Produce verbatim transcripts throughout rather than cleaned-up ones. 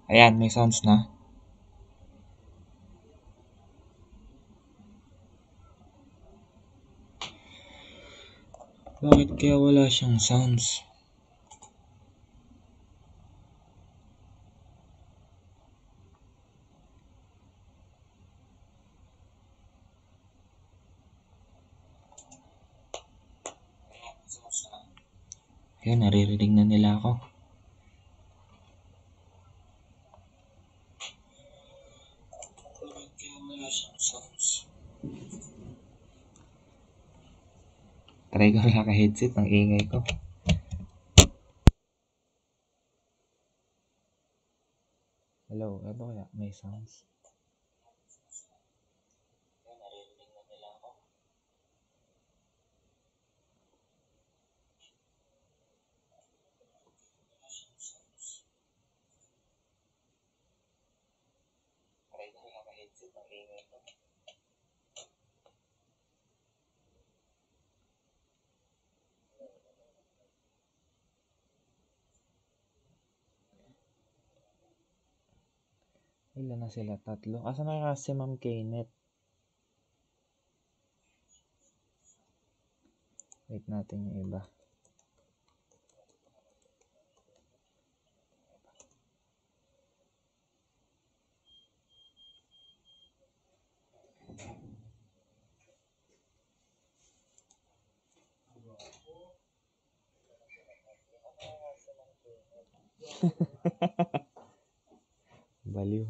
Ayan, may sounds na. Bakit kaya wala siyang sounds? Ayan, naririnig na nila ako. Bakit kaya wala siyang sounds? Try ko naka-headset, ang ingay ko. Hello, ano kaya? May sounds? Ayan, naririnig na nila ako. Try ko naka-headset, ang ingay ko. Ilan na sila? Tatlo. Asa na kaya si Ma'am Kaynet? Wait natin yung iba. Baliw.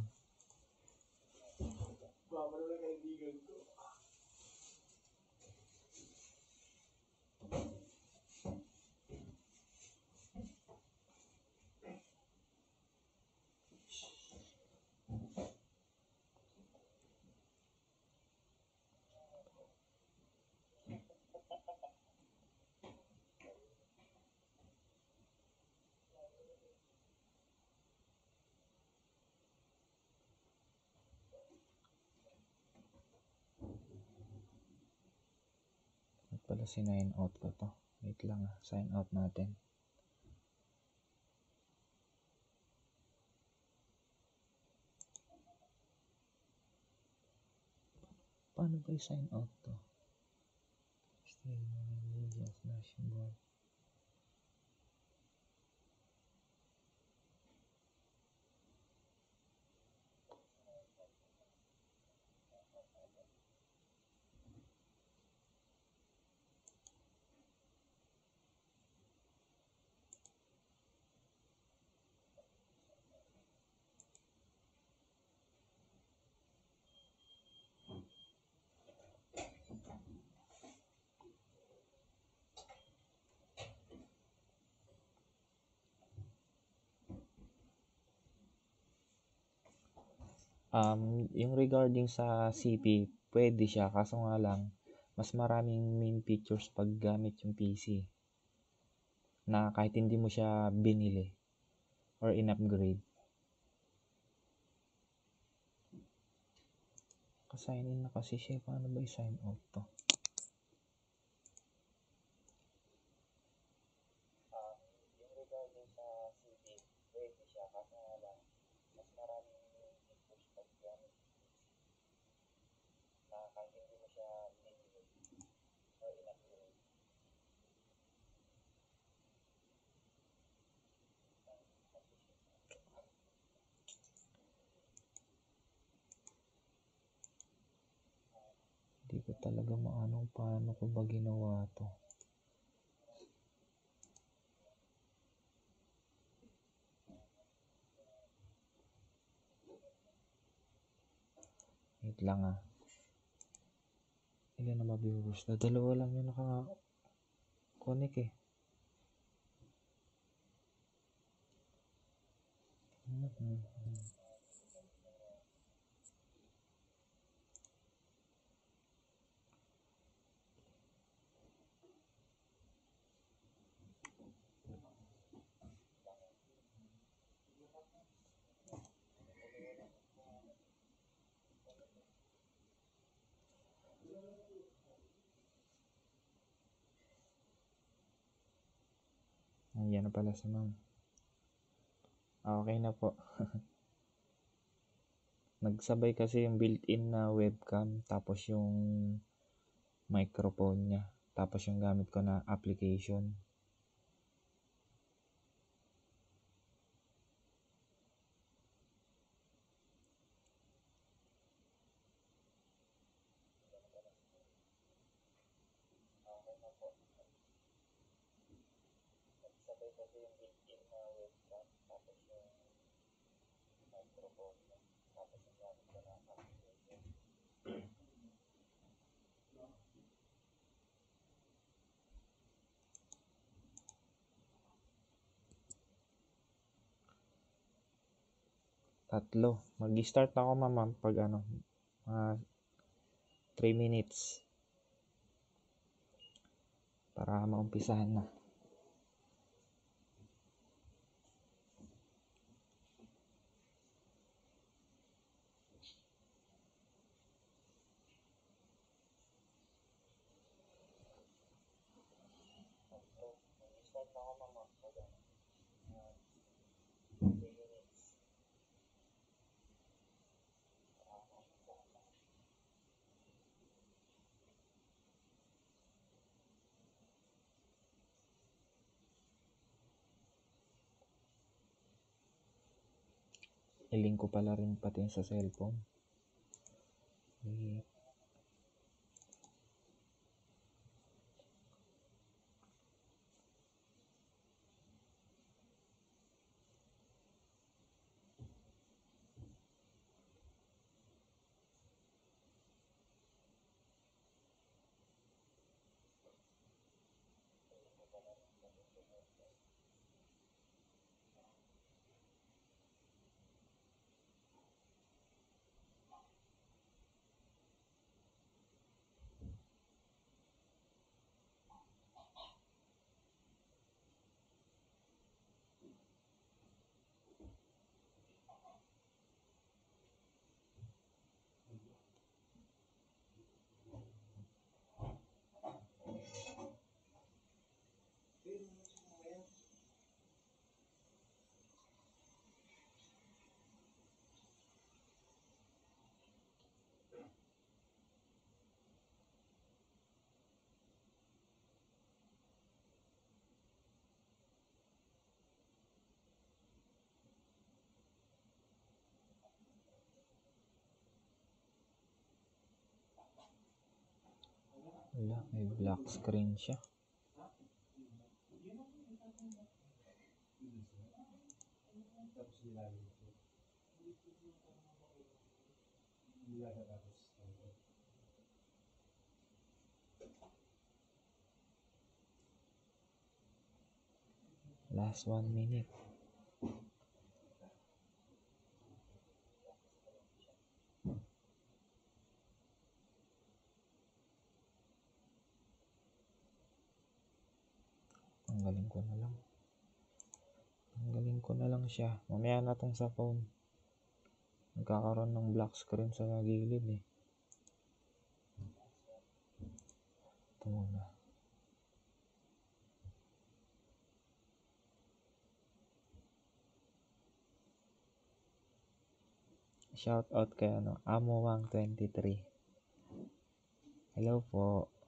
At pala sinign out ko to. Wait lang ah. Sign out natin. Paano ba i-sign out to? Stay media slash board. Um, yung regarding sa C P, pwede siya. Kaso nga lang, mas maraming main features pag gamit yung P C. Na kahit hindi mo siya binili or in-upgrade. Ka-sign in na kasi siya. Paano ba i-sign out to? Yung regarding sa C P, pwede siya. Kaso nga lang, mas maraming main features pag gamit yung P C. Na kahit hindi mo siya binili or in-upgrade. Hindi ko talaga maano paano ko ba ginawa to. Wait lang ah. Ilan na ba viewers? Na dalawa lang yung naka-connect eh. Mm-hmm. Ayan na pala si ma'am. Ah, okay na po. Nagsabay kasi yung built-in na webcam tapos yung microphone niya. Tapos yung gamit ko na application. Tatlo. Mag-start ako ma'am pag ano, mga three minutes. Para maumpisahan na. I-link ko pala rin pati sa cellphone. Wait. Wala, may black screen siya. Last one minute. Tanggalin ko na lang. Tanggalin ko na lang siya. Mamaya na tong sa phone. Nagkakaroon ng black screen sa gilid eh. Ito muna. Shout out kay ano, Amowang twenty-three. Hello po.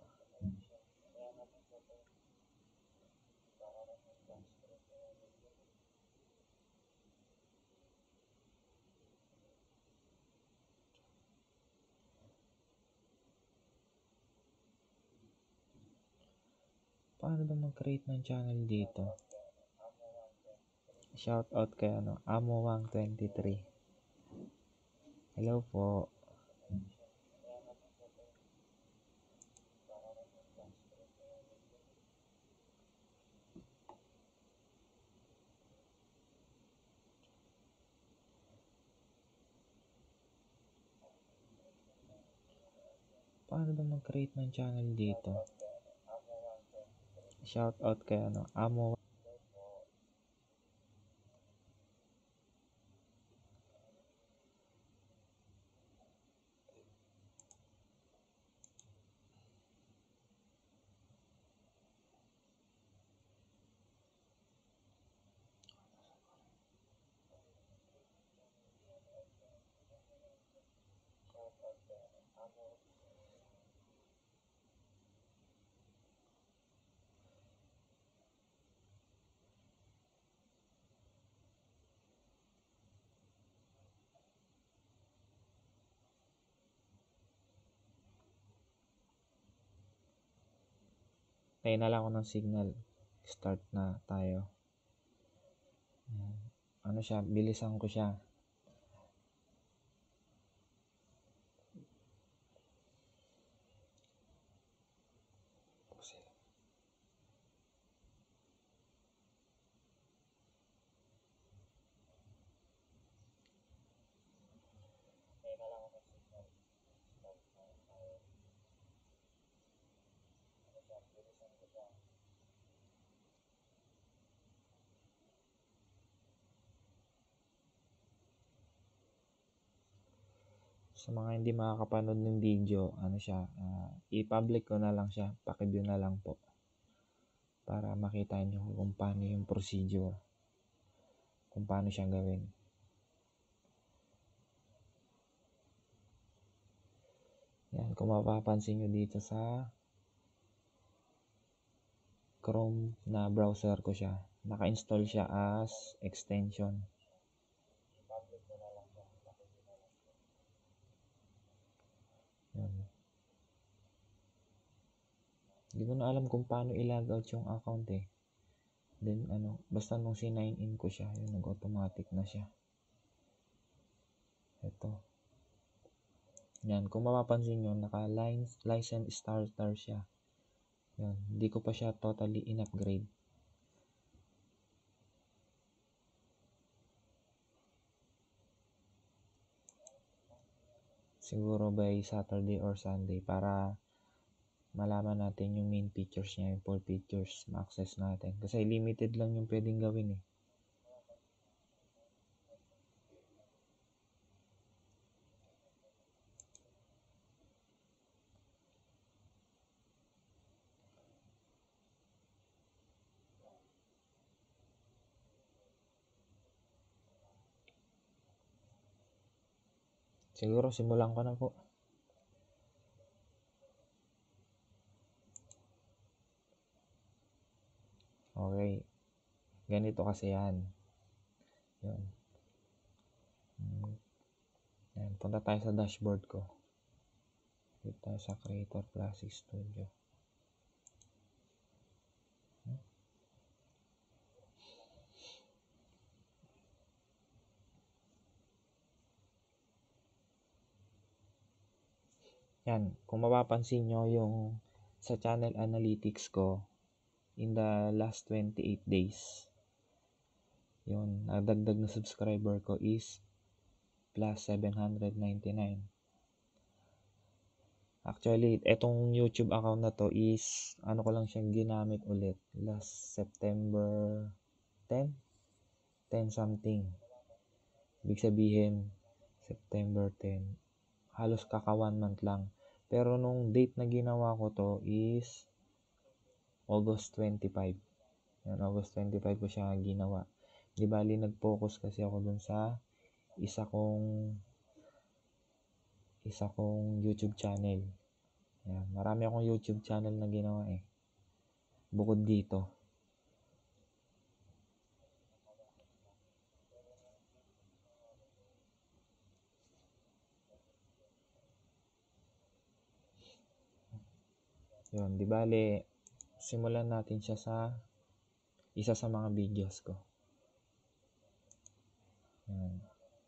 Paano ba mag-create ng channel dito? Shout out kay ano, Amowang twenty-three. Hello po. Paano ba mag-create ng channel dito? Shout out kay ano, Amo. Tayo na lang ako ng signal. Start na tayo. Yan. Ano siya, bilisan ko siya. Sa mga hindi makakapanood ng video, ano siya, uh, i-public ko na lang siya, paki-view na lang po. Para makita nyo kung paano yung procedure. Kung paano siyang gawin. Yan, kung mapapansin nyo dito sa Chrome na browser ko siya, naka-install siya as extension. Yan. Hindi ko na alam kung paano i-logout yung account eh. Then ano, basta nung sinign in ko siya, yun, nag-automatic na siya. Ito. Yan, kung mapapansin nyo, naka-license starter siya. Yan, hindi ko pa siya totally in-upgrade. Siguro by Saturday or Sunday para malaman natin yung main features niya, yung full features, ma-access natin. Kasi limited lang yung pwedeng gawin eh. Siguro simulan ko na po. Okay. Ganito kasi yan. Yun. Yan. Punta tayo sa dashboard ko. Dito tayo sa Creator Classic Studio. Yan. Kung mapapansin nyo yung sa channel analytics ko in the last twenty-eight days. Yun. Nagdagdag na subscriber ko is plus seven hundred ninety-nine. Actually, etong YouTube account na to is, ano ko lang siyang ginamit ulit. Last September ten? ten something. Ibig sabihin, September ten. Halos kaka one month lang. Pero nung date na ginawa ko to is August twenty-five. Yan, August twenty-five ko siya ginawa. Di bali, nag-focus kasi ako dun sa isa kong isa kong YouTube channel. Yan, marami akong YouTube channel na ginawa eh. Bukod dito. Yun, di bali, simulan natin siya sa isa sa mga videos ko. Yan.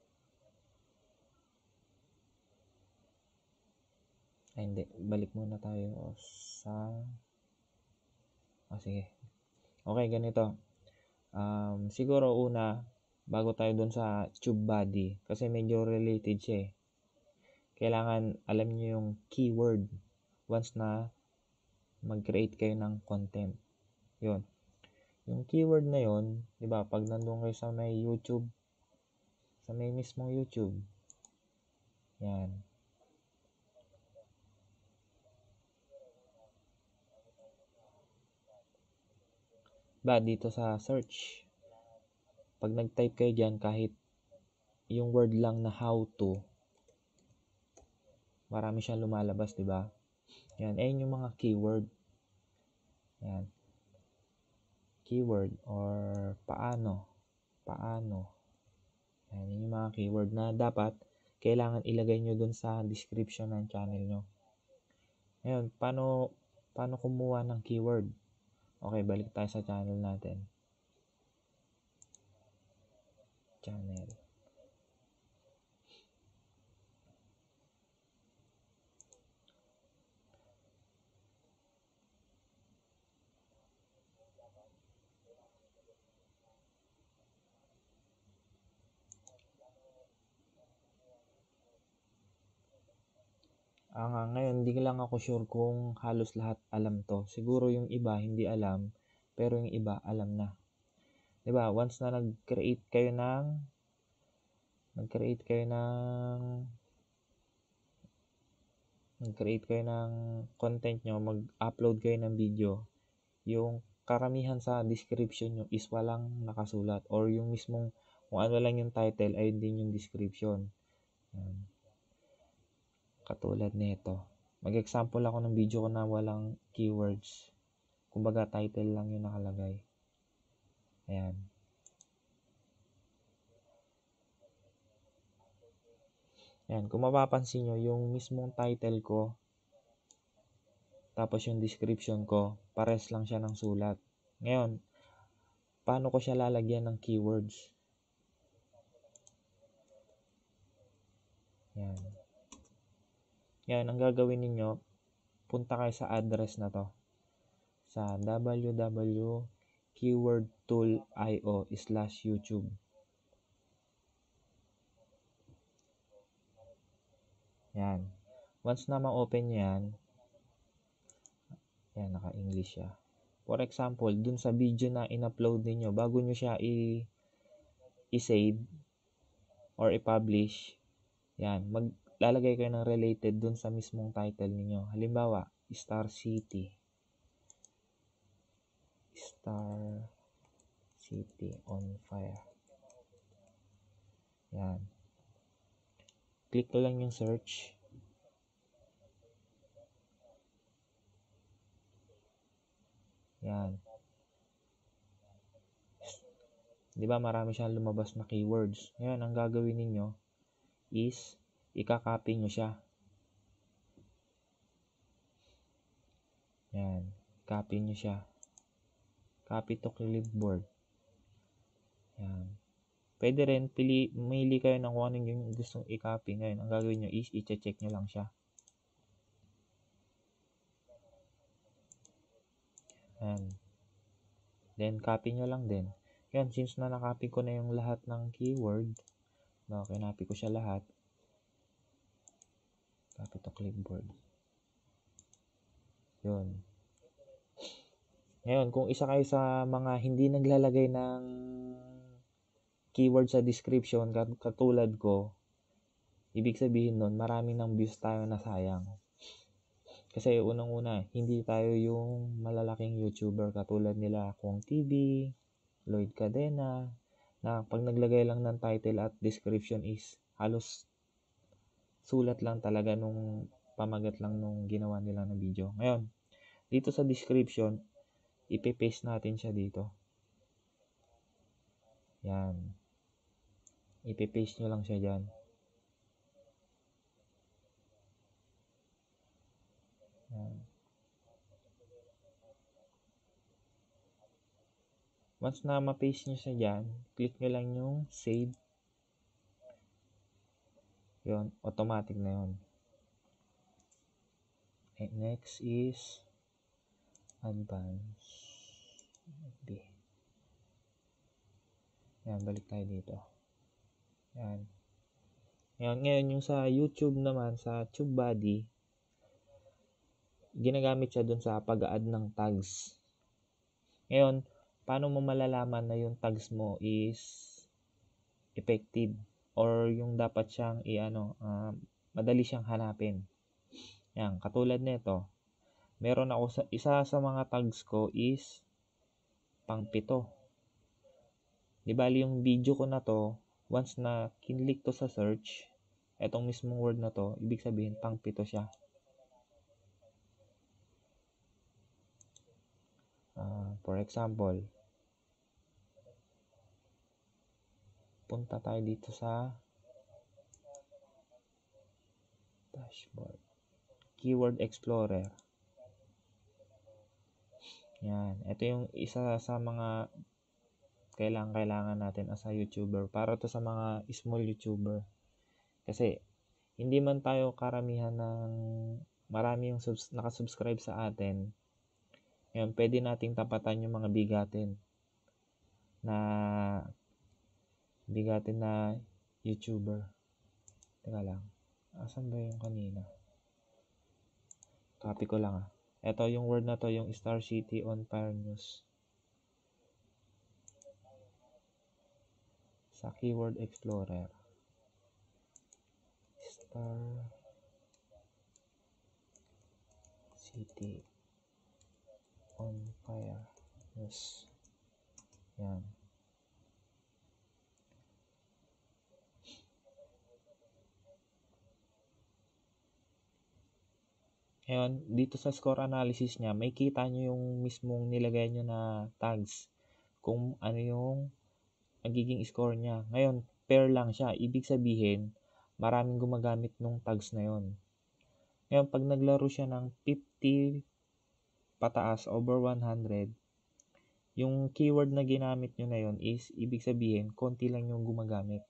Ay, hindi. Balik muna tayo sa... Oh, sige. Okay, ganito. Um, siguro una, bago tayo dun sa TubeBuddy, kasi medyo related siya eh. Kailangan alam niyo yung keyword once na mag-create kayo ng content. Yun. Yung keyword na yun, di ba, pag nandun kayo sa may YouTube, sa may mismong YouTube, yan. Ba, dito sa search, pag nag-type kayo dyan, kahit yung word lang na how to, marami siyang lumalabas, di ba? Yan, ayun yung mga keyword. Yan. Keyword or paano. Paano. Yan, yun yung mga keyword na dapat kailangan ilagay nyo dun sa description ng channel nyo. Ngayon, paano, paano kumuha ng keyword? Okay, balik tayo sa channel natin. Channel. Ah, nga, ngayon, hindi lang ako sure kung halos lahat alam to. Siguro yung iba hindi alam, pero yung iba alam na. 'Di ba? Once na nag-create kayo ng nag-create kayo ng nag-create kayo ng content nyo, mag-upload kayo ng video, yung karamihan sa description nyo is walang nakasulat or yung mismong kung ano lang yung title ayun din yung description. Yan. Katulad nito. Mag-example ako ng video ko na walang keywords. Kumbaga title lang yung nakalagay. Ayan. Ayan. Kung mapapansin nyo, yung mismong title ko, tapos yung description ko, pares lang siya ng sulat. Ngayon, paano ko siya lalagyan ng keywords? Ayan. Ngayon, ang gagawin ninyo, punta kayo sa address na to. Sa w w w dot keyword tool dot i o slash youtube. Yan. Once na ma-open yan, yan, naka-English siya. For example, dun sa video na in-upload ninyo, bago nyo siya i- i-save or i-publish, yan, maglalagay kayo ng related dun sa mismong title ninyo. Halimbawa, Star City. Star City on fire. Yan. Click ko lang yung search. Yan. Di ba marami siyang lumabas na keywords. Ngayon, ang gagawin ninyo is ika-copy nyo siya. Yan. Copy nyo siya. Copy to clipboard. Yan. Pwede rin, pili, mili kayo ng kung anong yung gustong i-copy. Ngayon, ang gagawin nyo is i-check nyo lang siya. Yan. Then, copy nyo lang din. Yan, since na nakopy ko na yung lahat ng keyword, no, kinopy ko siya lahat. Copy to clipboard. Yun. Ngayon, kung isa kayo sa mga hindi naglalagay ng keyword sa description, katulad ko, ibig sabihin nun, marami ng views tayo na sayang. Kasi unang-una, hindi tayo yung malalaking YouTuber katulad nila Kung T V, Lloyd Cadena, na pag naglagay lang ng title at description is halos sulat lang talaga nung pamagat lang nung ginawa nila ng video. Ngayon, dito sa description, ipe-paste natin siya dito. Yan. Ipe-paste nyo lang siya dyan. Yan. Once na ma-paste nyo siya dyan, click nyo lang yung save. Yun, automatic na yun. Okay, next is advance. B. Yan, balik tayo dito. Yan. Ngayon, ngayon yung sa YouTube naman, sa TubeBuddy, ginagamit siya dun sa pag-add ng tags. Ngayon, paano mo malalaman na yung tags mo is effective or yung dapat siyang i-ano, uh, madali siyang hanapin. Yan, katulad nito, meron ako sa isa sa mga tags ko is pangpito. Di bali yung video ko na to, once na kinlik to sa search, etong mismong word na to, ibig sabihin pangpito siya. Uh, for example, punta tayo dito sa dashboard. Keyword Explorer. Yan. Ito yung isa sa mga kailangan kailangan natin as a YouTuber. Para to sa mga small YouTuber. Kasi hindi man tayo karamihan ng marami yung subs, nakasubscribe sa atin. Ngayon, pwede nating tapatan yung mga bigatin na bigatin na YouTuber. Teka lang. Asan ba yung kanina? Copy ko lang ah. Ito yung word na to, yung Star City on Fire News. Sa Keyword Explorer. Star City on Fire News. Yan. Ngayon, dito sa score analysis niya, may kita nyo yung mismong nilagay nyo na tags. Kung ano yung magiging score niya. Ngayon, pair lang siya. Ibig sabihin, maraming gumagamit nung tags na yon. Ngayon, pag naglaro siya ng fifty pataas over one hundred, yung keyword na ginamit nyo na yon is, ibig sabihin, konti lang yung gumagamit.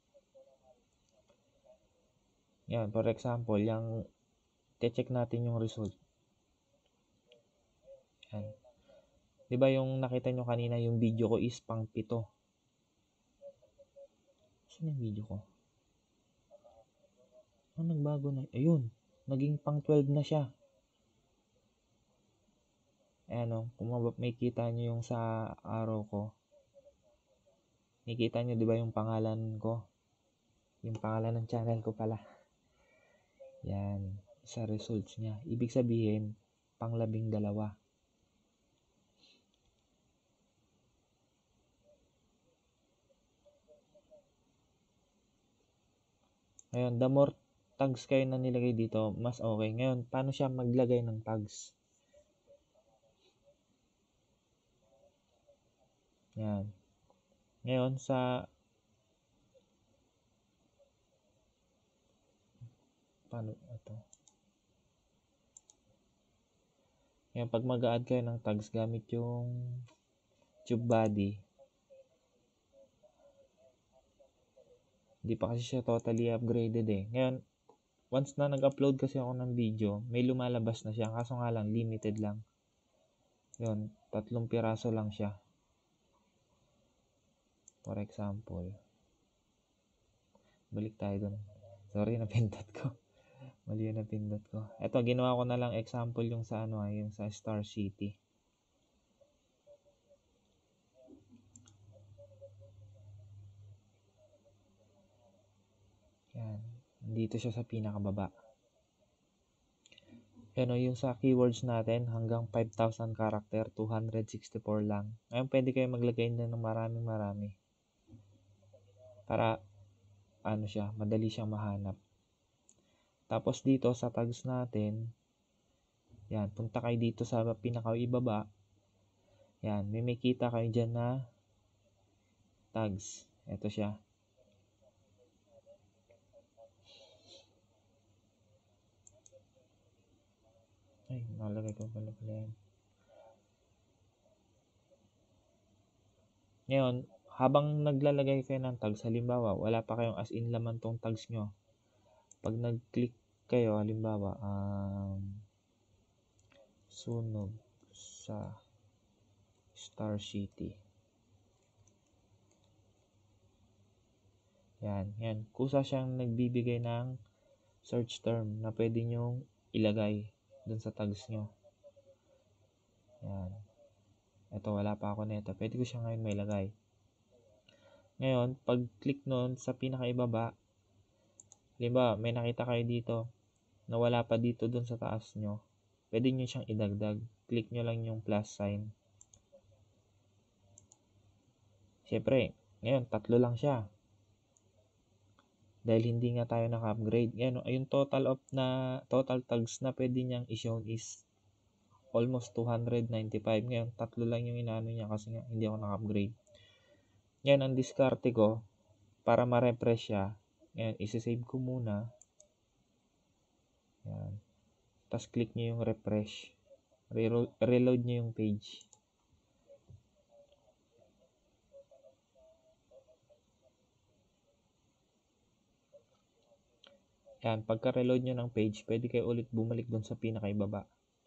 Yan, for example, yung check natin yung result. Yan. Diba yung nakita nyo kanina, yung video ko is pang pito. Saan yung video ko? Oh, nagbago na. Ayun, naging pang twelve na siya. Ayan o, kung may kita nyo yung sa araw ko. Nakita nyo diba yung pangalan ko? Yung pangalan ng channel ko pala. Yan, sa results niya. Ibig sabihin, pang labing dalawa. Ngayon, the more tags kayo na nilagay dito, mas okay. Ngayon, paano siya maglagay ng tags? Yan. Ngayon, sa paano ito? Ngayon, pag mag-add kayo ng tags gamit yung TubeBuddy, hindi pa kasi siya totally upgraded eh. Ngayon, once na nag-upload kasi ako ng video, may lumalabas na siya. Kaso nga lang, limited lang. Yun, tatlong piraso lang siya. For example, balik tayo dun. Sorry, napindot ko. Mali yung napindot ko. Ito, ginawa ko na lang example yung sa ano, yung sa Star City. Yan. Dito siya sa pinakababa. Yan o, yung sa keywords natin, hanggang five thousand character, two hundred sixty-four lang. Ngayon, pwede kayo maglagay na ng maraming marami. Para, ano siya, madali siyang mahanap. Tapos dito sa tags natin, yan, punta kayo dito sa pinakaibaba. Yan, may makita kayo dyan na tags. Ito siya. Ay, nalagay ko pala pala yan. Ngayon, habang naglalagay kayo ng tags, halimbawa, wala pa kayong as in laman tong tags nyo. Pag nag-click kayo, halimbawa, um, sunog sa Star City. Yan, yan. Kusa siyang nagbibigay ng search term na pwede nyong ilagay dun sa tags nyo. Yan. Ito, wala pa ako nito. Pwede ko siya ngayon may lagay. Ngayon, pag click nun sa pinakaibaba, halimbawa, may nakita kayo dito na wala pa dito dun sa taas nyo. Pwede nyo siyang idagdag. Click nyo lang yung plus sign. Siyempre, ngayon, tatlo lang siya. Dahil hindi nga tayo naka-upgrade. Ngayon, yung total of na total tags na pwede niyang i-show is almost two hundred ninety-five. Ngayon, tatlo lang yung inaano niya kasi nga hindi ako naka-upgrade. Ngayon, ang diskarte ko para ma-refresh siya. Ngayon, isi-save ko muna. Yan. Tapos, click nyo yung refresh. Reload, reload nyo yung page. Yan, pagka-reload nyo ng page, pwede kayo ulit bumalik dun sa pinakaibaba.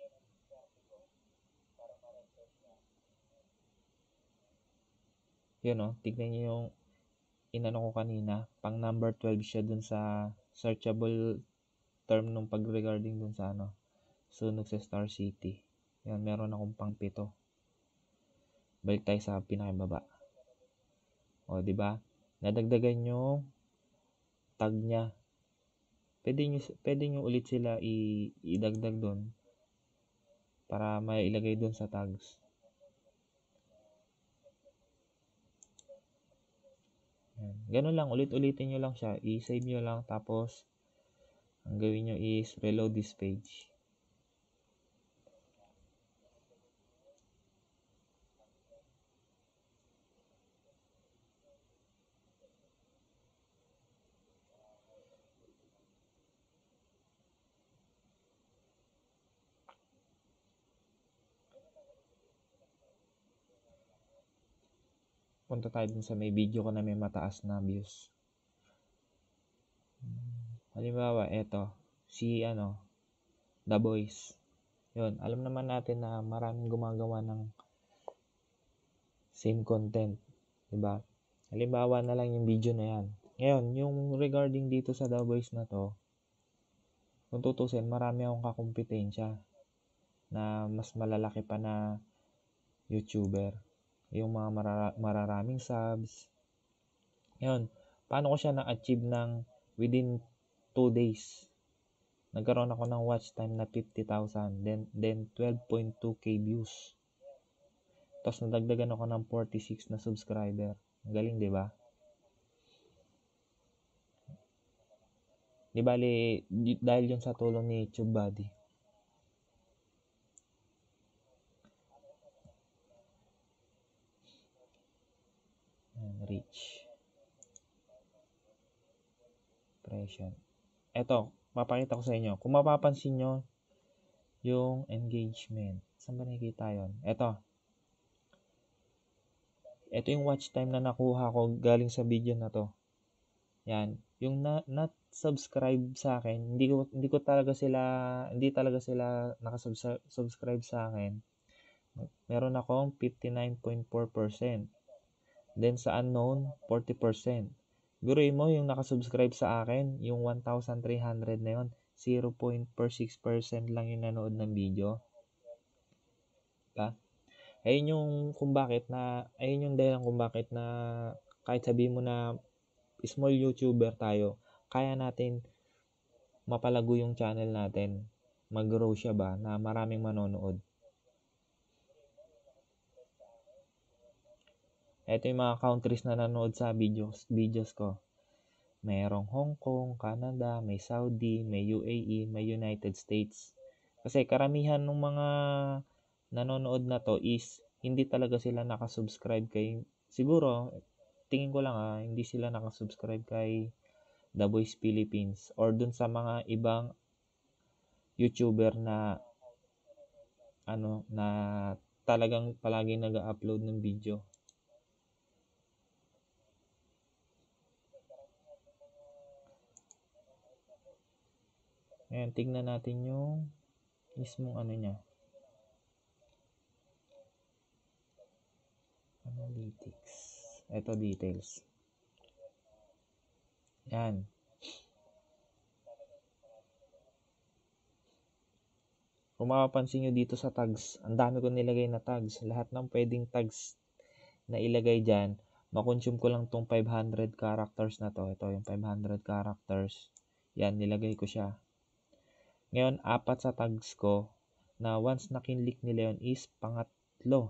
Yun o, tignan nyo yung inano ko kanina, pang number twelve siya dun sa searchable term nung pag-regarding dun sa ano, sunog sa Star City. Yan, meron akong pang pito. Balik tayo sa pinakababa. O, di ba? Nadagdagan yung tag niya. Pwede nyo, pwede nyo ulit sila i- idagdag doon para mailagay doon sa tags. Yan. Ganun lang, ulit-ulitin nyo lang siya. I-save nyo lang, tapos ang gawin nyo is reload this page. Punta tayo dun sa may video ko na may mataas na views. Halimbawa, eto, si ano, The Boys. Yun, alam naman natin na maraming gumagawa ng same content, diba? Halimbawa na lang yung video na yan. Ngayon, yung regarding dito sa The Boys na to, kung tutusin, marami akong kakumpetensya na mas malalaki pa na YouTuber. Yung mga marara- mararaming subs. Ngayon, paano ko siya na-achieve ng within two days? Nagkaroon ako ng watch time na fifty thousand, then, then twelve point two k views. Tapos nadagdagan ako ng forty-six na subscriber. Ang galing, di ba? Di bali, dahil yun sa tulong ni TubeBuddy. Reach. Impression. Eto, papakita ko sa inyo. Kung mapapansin nyo, yung engagement. Saan ba nakikita yun? Eto. Ito yung watch time na nakuha ko galing sa video na to. Yan. Yung na, not subscribe sa akin, hindi ko hindi ko talaga sila hindi talaga sila nakasubscribe sa akin. Meron akong fifty-nine point four percent. Then sa unknown, forty percent. Guruin mo yung nakasubscribe sa akin, yung one thousand three hundred na yun, zero point four six percent lang yung nanood ng video. Diba? Ayun yung kung bakit na, ayun yung dahilan kung bakit na kahit sabihin mo na small YouTuber tayo, kaya natin mapalago yung channel natin. Mag-grow siya ba na maraming manonood. Ito yung mga countries na nanonood sa videos, videos ko. Mayroong Hong Kong, Canada, may Saudi, may U A E, may United States. Kasi karamihan ng mga nanonood na to is hindi talaga sila nakasubscribe kay, siguro, tingin ko lang ah, hindi sila nakasubscribe kay The Voice Philippines or dun sa mga ibang YouTuber na ano na talagang palagi nag-upload ng video. Ngayon, tignan natin yung mismong ano niya. Analytics. Ito, details. Yan. Kung mapapansin nyo dito sa tags, ang dami ko nilagay na tags. Lahat ng pwedeng tags na ilagay dyan, makonsume ko lang tong five hundred characters na to. Ito yung five hundred characters. Yan, nilagay ko siya. Ngayon, apat sa tags ko na once na kinlik nila yun is pangatlo.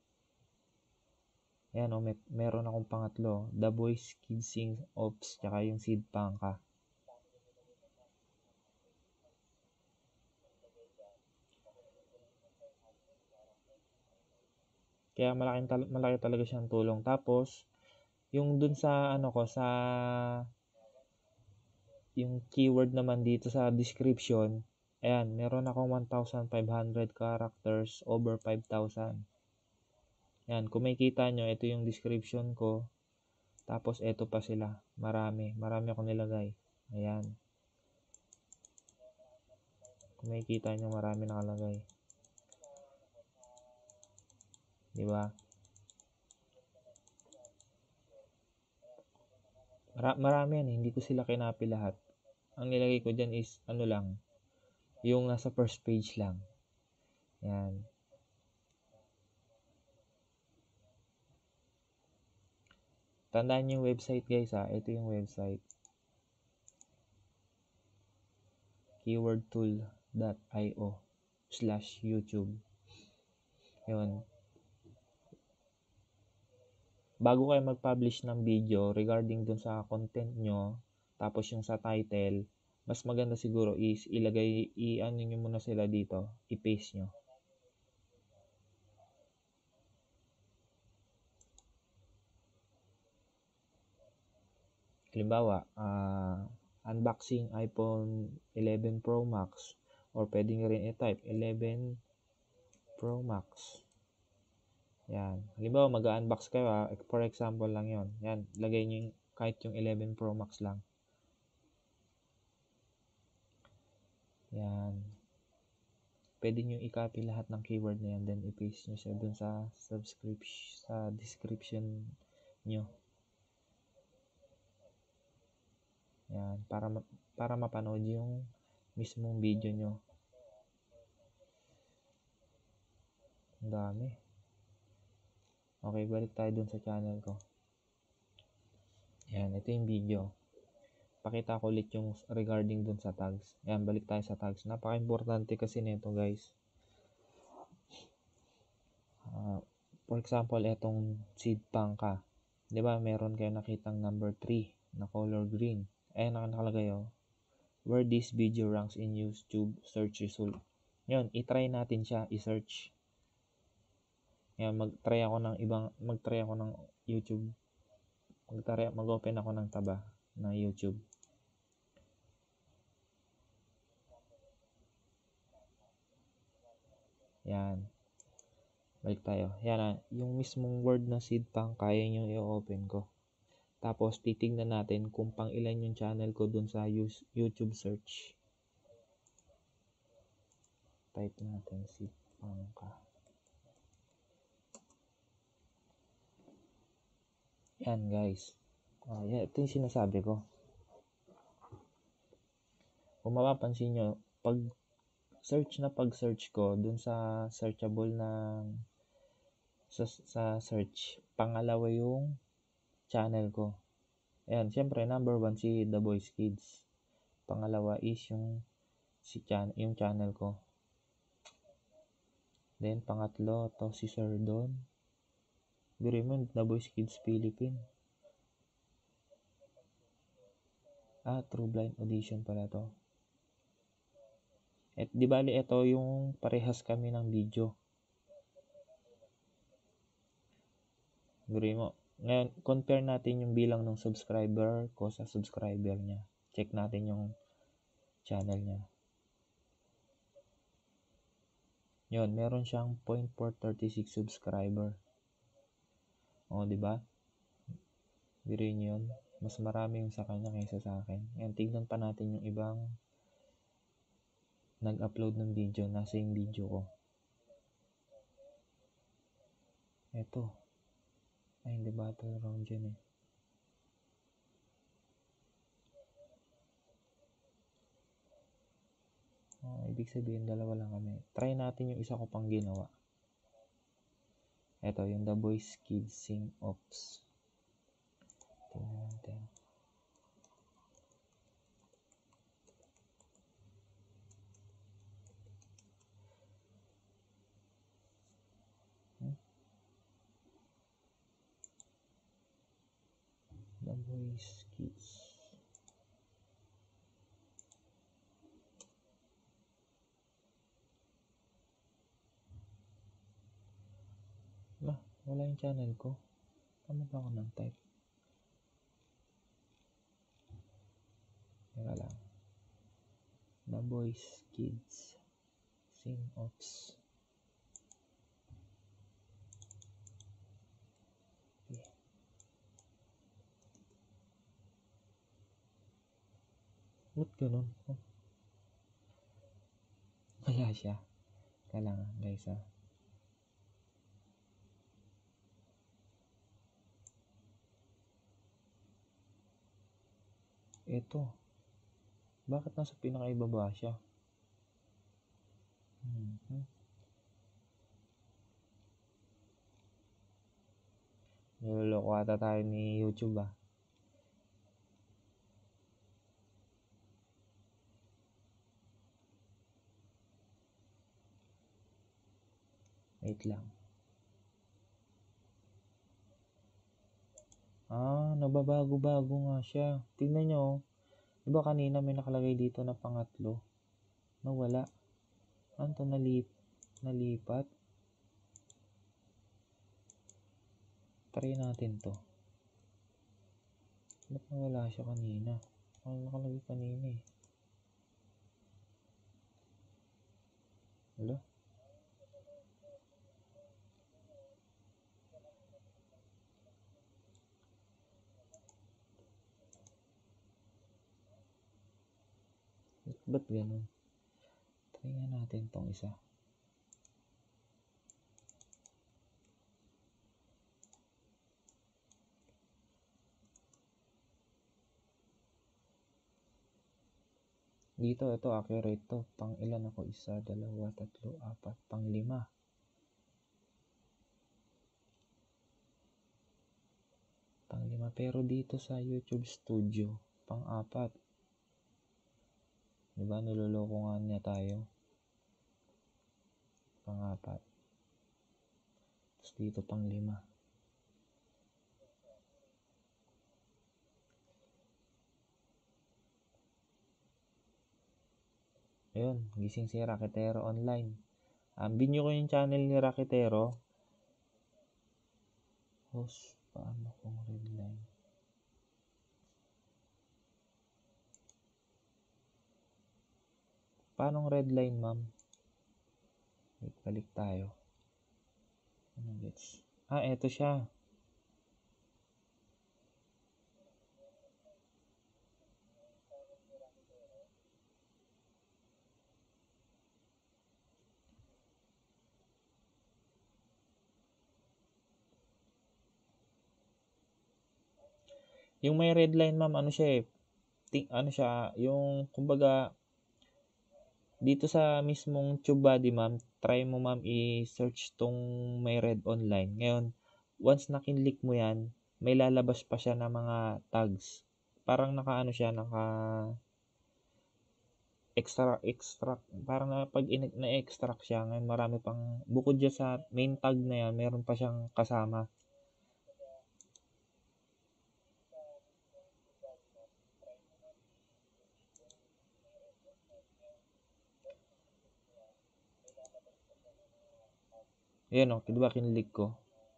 Ayan o, may, meron akong pangatlo. The Boys, Kids Sing Ops, tsaka yung Seed Pangka. Kaya malaking tal- malaki talaga siyang tulong. Tapos, yung dun sa ano ko, sa yung keyword naman dito sa description, Ayan, meron akong one thousand five hundred characters over five thousand. Ayan, kung makikita nyo, ito yung description ko. Tapos, ito pa sila. Marami. Marami akong nilagay. Ayan. Kung makikita nyo, marami nakalagay. Diba? Mara marami yan. Hindi ko sila kinapi lahat. Ang nilagay ko dyan is, ano lang, yung nasa first page lang. Ayan. Tandaan yung website guys ha. Ito yung website. keywordtool dot io slash YouTube. Yun. Bago kayo mag-publish ng video regarding dun sa content nyo, tapos yung sa title, mas maganda siguro is ilagay, i-ano nyo muna sila dito, i-paste nyo. Halimbawa, uh, unboxing iPhone eleven Pro Max, or pwede nyo rin i-type eleven Pro Max. Yan. Halimbawa, mag-unbox kayo ha. For example lang yon. Yan. Lagay nyo yung, kahit yung eleven Pro Max lang. Yan. Pwede nyo i-copy lahat ng keyword na yan. Then, i-paste nyo siya dun sa subscription, sa description nyo. Yan. Para, para mapanood yung mismong video nyo. Ang dami. Okay, balik tayo dun sa channel ko. Yan, ito yung video. Pakita ko ulit yung regarding dun sa tags. Yan, balik tayo sa tags. Napaka-importante kasi nito guys. Uh, for example, itong seed pangka. Diba, meron kayo nakitang number three na color green. Ayan, nakalagay oh. Where this video ranks in YouTube search result. Yun, i-try natin siya, i-search. Yan, mag-try ako ng ibang, mag-try ako ng YouTube. Mag-try, mag-open ako ng taba na YouTube. Yan. Balik tayo. Yan na, yung mismong word na seed pang kaya nyo i-open ko. Tapos, titignan natin kung pang ilan yung channel ko dun sa YouTube search. Type natin seed pang ka. Yan guys. Uh, yan, ito yung sinasabi ko. Kung mapapansin nyo, pag search na pag search ko dun sa searchable na sa, sa search, pangalawa yung channel ko. Ayan, syempre number one si The Boys Kids. Pangalawa is yung si chan yung channel ko. Then pangatlo to si Sir Don. Biro mo, The Boys Kids Philippine. Ah, True Blind Audition pala to. At di bali ito yung parehas kami ng video. Biro mo. Ngayon, compare natin yung bilang ng subscriber ko sa subscriber niya. Check natin yung channel niya. Yun, meron siyang zero point four three six subscriber. O, di ba? Birin yun. Mas marami yung sa kanya kaysa sa akin. Yan, tignan pa natin yung ibang nag-upload ng video. Nasa yung video ko. Eto. Ay, hindi battle round yun eh. Oh, ibig sabihin, dalawa lang kami. Try natin yung isa ko pang ginawa. Eto, yung The Boys Kids Sing Ops. Tingnan natin. Hmm? The Boys Kids. Bah, wala yung channel ko. Tama ba ako ng type? Teka lang. The Boys Kids Sing-Offs. Okay. Ba't ganun? Oh. Wala siya. Kailangan guys ha. Ito. Bakit nasa pinakaibaba siya? Mm-hmm. Niloloko ata tayo ni YouTube ah. Wait lang. Ah, nababago-bago nga siya. Tingnan nyo. Diba kanina may nakalagay dito na pangatlo? Nawala. Ano to? Nalip nalipat? Try natin to. Ba't nawala siya kanina? Ano nakalagay kanina eh? Wala. Ba't ganun? Try nga natin tong isa. Dito, ito accurate to. Pang ilan ako? Isa, dalawa, tatlo, apat, pang lima. Pang lima. Pero dito sa YouTube Studio, pang apat. Diba niloloko nga niya tayo? Pang apat. Tapos dito pang lima. Ayun, gising si Raketero online. Ambin nyo ko yung channel ni Raketero. Host, paano kung redline? Paano redline, ma'am? Wait, balik tayo. Ano gets? Ah, eto siya. Yung may red line, ma'am, ano siya eh, ting, ano siya, yung, kumbaga, dito sa mismong tube body, ma'am, try mo, ma'am, i-search tong may red online. Ngayon, once nakinlik mo yan, may lalabas pa siya ng mga tags. Parang naka, ano siya, naka, extra, extract, parang na, pag na-extract siya, ngayon marami pang, bukod dyan sa main tag na yan, meron pa siyang kasama. Ayan o, diba kinlik ko?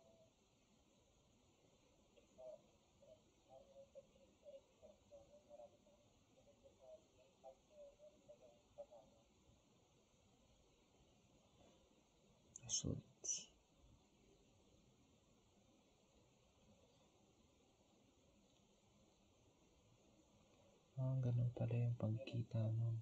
Results. Ah, ganun pala yung pagkita nun.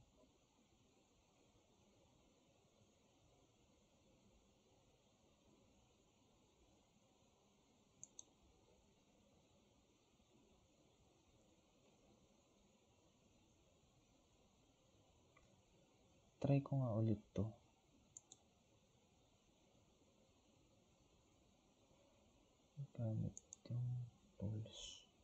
Try ko nga ulit to. Gamit yung tools.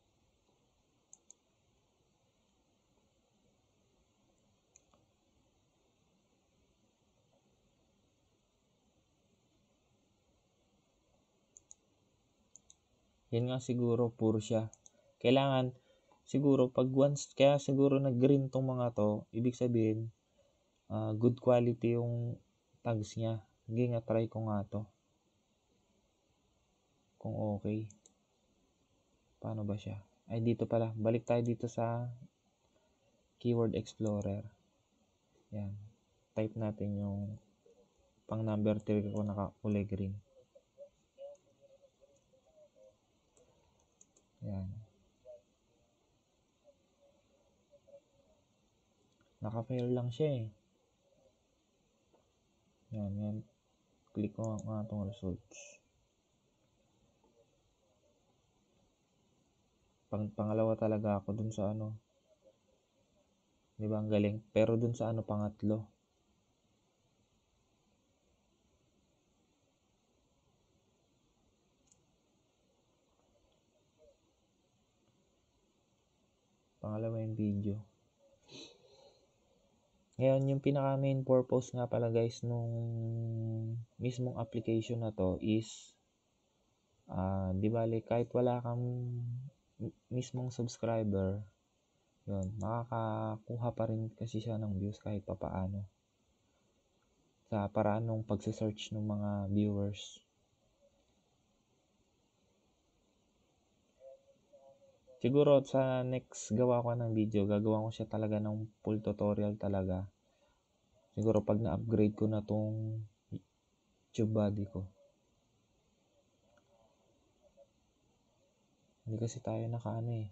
Yan nga siguro puro siya. Kailangan siguro pag once, kaya siguro nag-green tong mga to, ibig sabihin uh, good quality yung tags niya. Hindi nga, try ko nga to. Kung okay. Paano ba siya? Ay, dito pala. Balik tayo dito sa Keyword Explorer. Yan. Type natin yung pang number three ko naka-kulay green. Yan. Naka-fail lang siya eh. Yan, yan. Click ko nga itong results. Pang pangalawa talaga ako dun sa ano. Di ba ang galing? Pero dun sa ano pangatlo. Pangalawa yung video. Ngayon, yung pinaka main purpose nga pala guys nung mismong application na to is uh, di bale kahit wala kang mismong subscriber, yun, makakakuha pa rin kasi siya ng views kahit papaano. Sa paraan ng pagse-search ng mga viewers. Siguro sa next gawa ko ng video, gagawa ko siya talaga ng full tutorial talaga. Siguro pag na-upgrade ko na tong tube body ko. Hindi kasi tayo nakaano eh.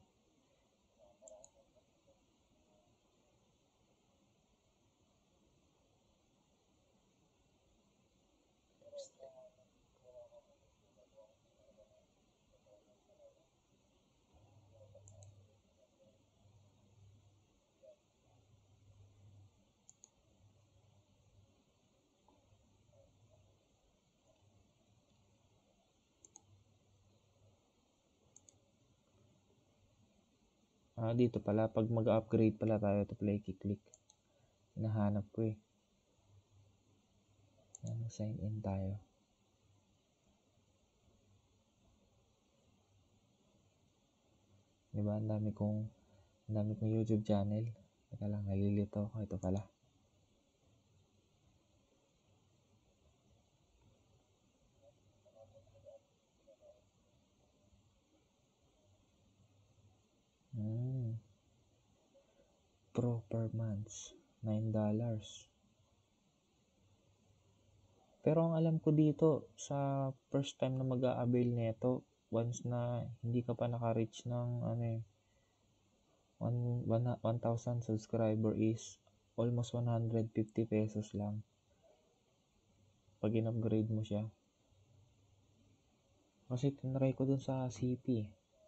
Ah, dito pala, pag mag-upgrade pala tayo to play click. Hinahanap ko eh. Yan, sign in tayo. Diba, ang dami kong, ang dami kong YouTube channel. Teka lang, nalilito ako. Ito pala. Hmm. Pro per month. nine dollars. Pero ang alam ko dito, sa first time na mag-a-avail nito, once na hindi ka pa naka-reach ng ano eh, one thousand subscriber is almost one hundred fifty pesos lang. Pag in-upgrade mo siya. Kasi tinry ko dun sa C P.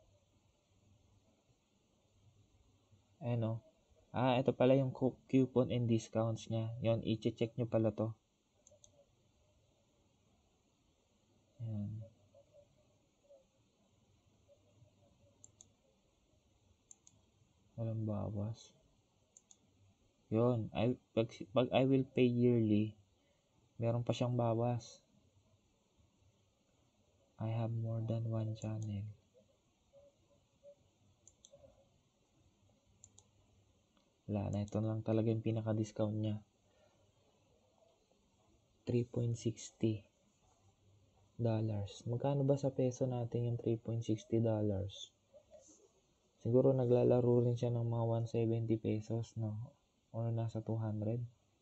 Ayan o. Ah, ito pala yung coupon and discounts niya. Yun, i-check nyo pala to. Ayan. Walang bawas. Yun. I, pag, pag I will pay yearly, meron pa siyang bawas. I have more than one channel. Wala na. Ito lang talaga yung pinaka-discount niya. three point six zero dollars. Magkano ba sa peso natin yung three point six zero dollars? Siguro naglalaro rin siya ng mga one hundred seventy pesos, no? O nasa two hundred.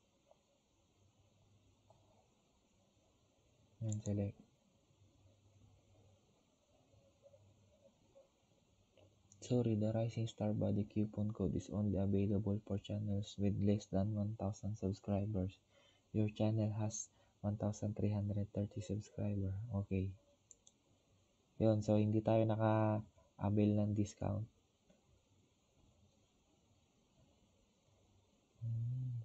Yan, select. Sorry, the Rising Star Body coupon code is only available for channels with less than one thousand subscribers. Your channel has one thousand three hundred thirty subscribers. Okay. Yun, so hindi tayo naka-avail ng discount. Hmm.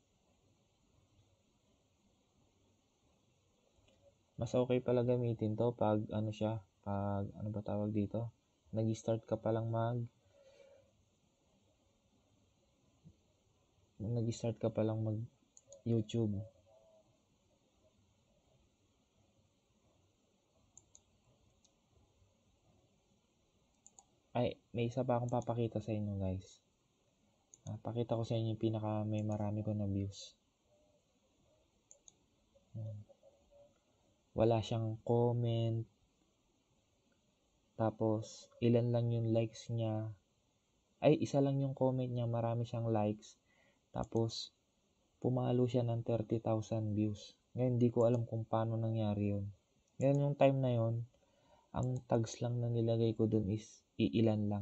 Mas okay pala gamitin to pag ano siya, pag ano ba tawag dito? Nag-start ka pa lang mag nag-start ka pa lang mag YouTube. Ay, may isa pa akong papakita sa inyo guys. Ah, pakita ko sa inyo yung pinaka may marami ko na views. Wala siyang comment. Tapos, ilan lang yung likes niya. Ay, isa lang yung comment niya. Marami siyang likes. Tapos, pumalo siya ng thirty thousand views. Ngayon, hindi ko alam kung paano nangyari yun. Ngayon, yung time na yun, ang tags lang na nilagay ko dun is iilan lang.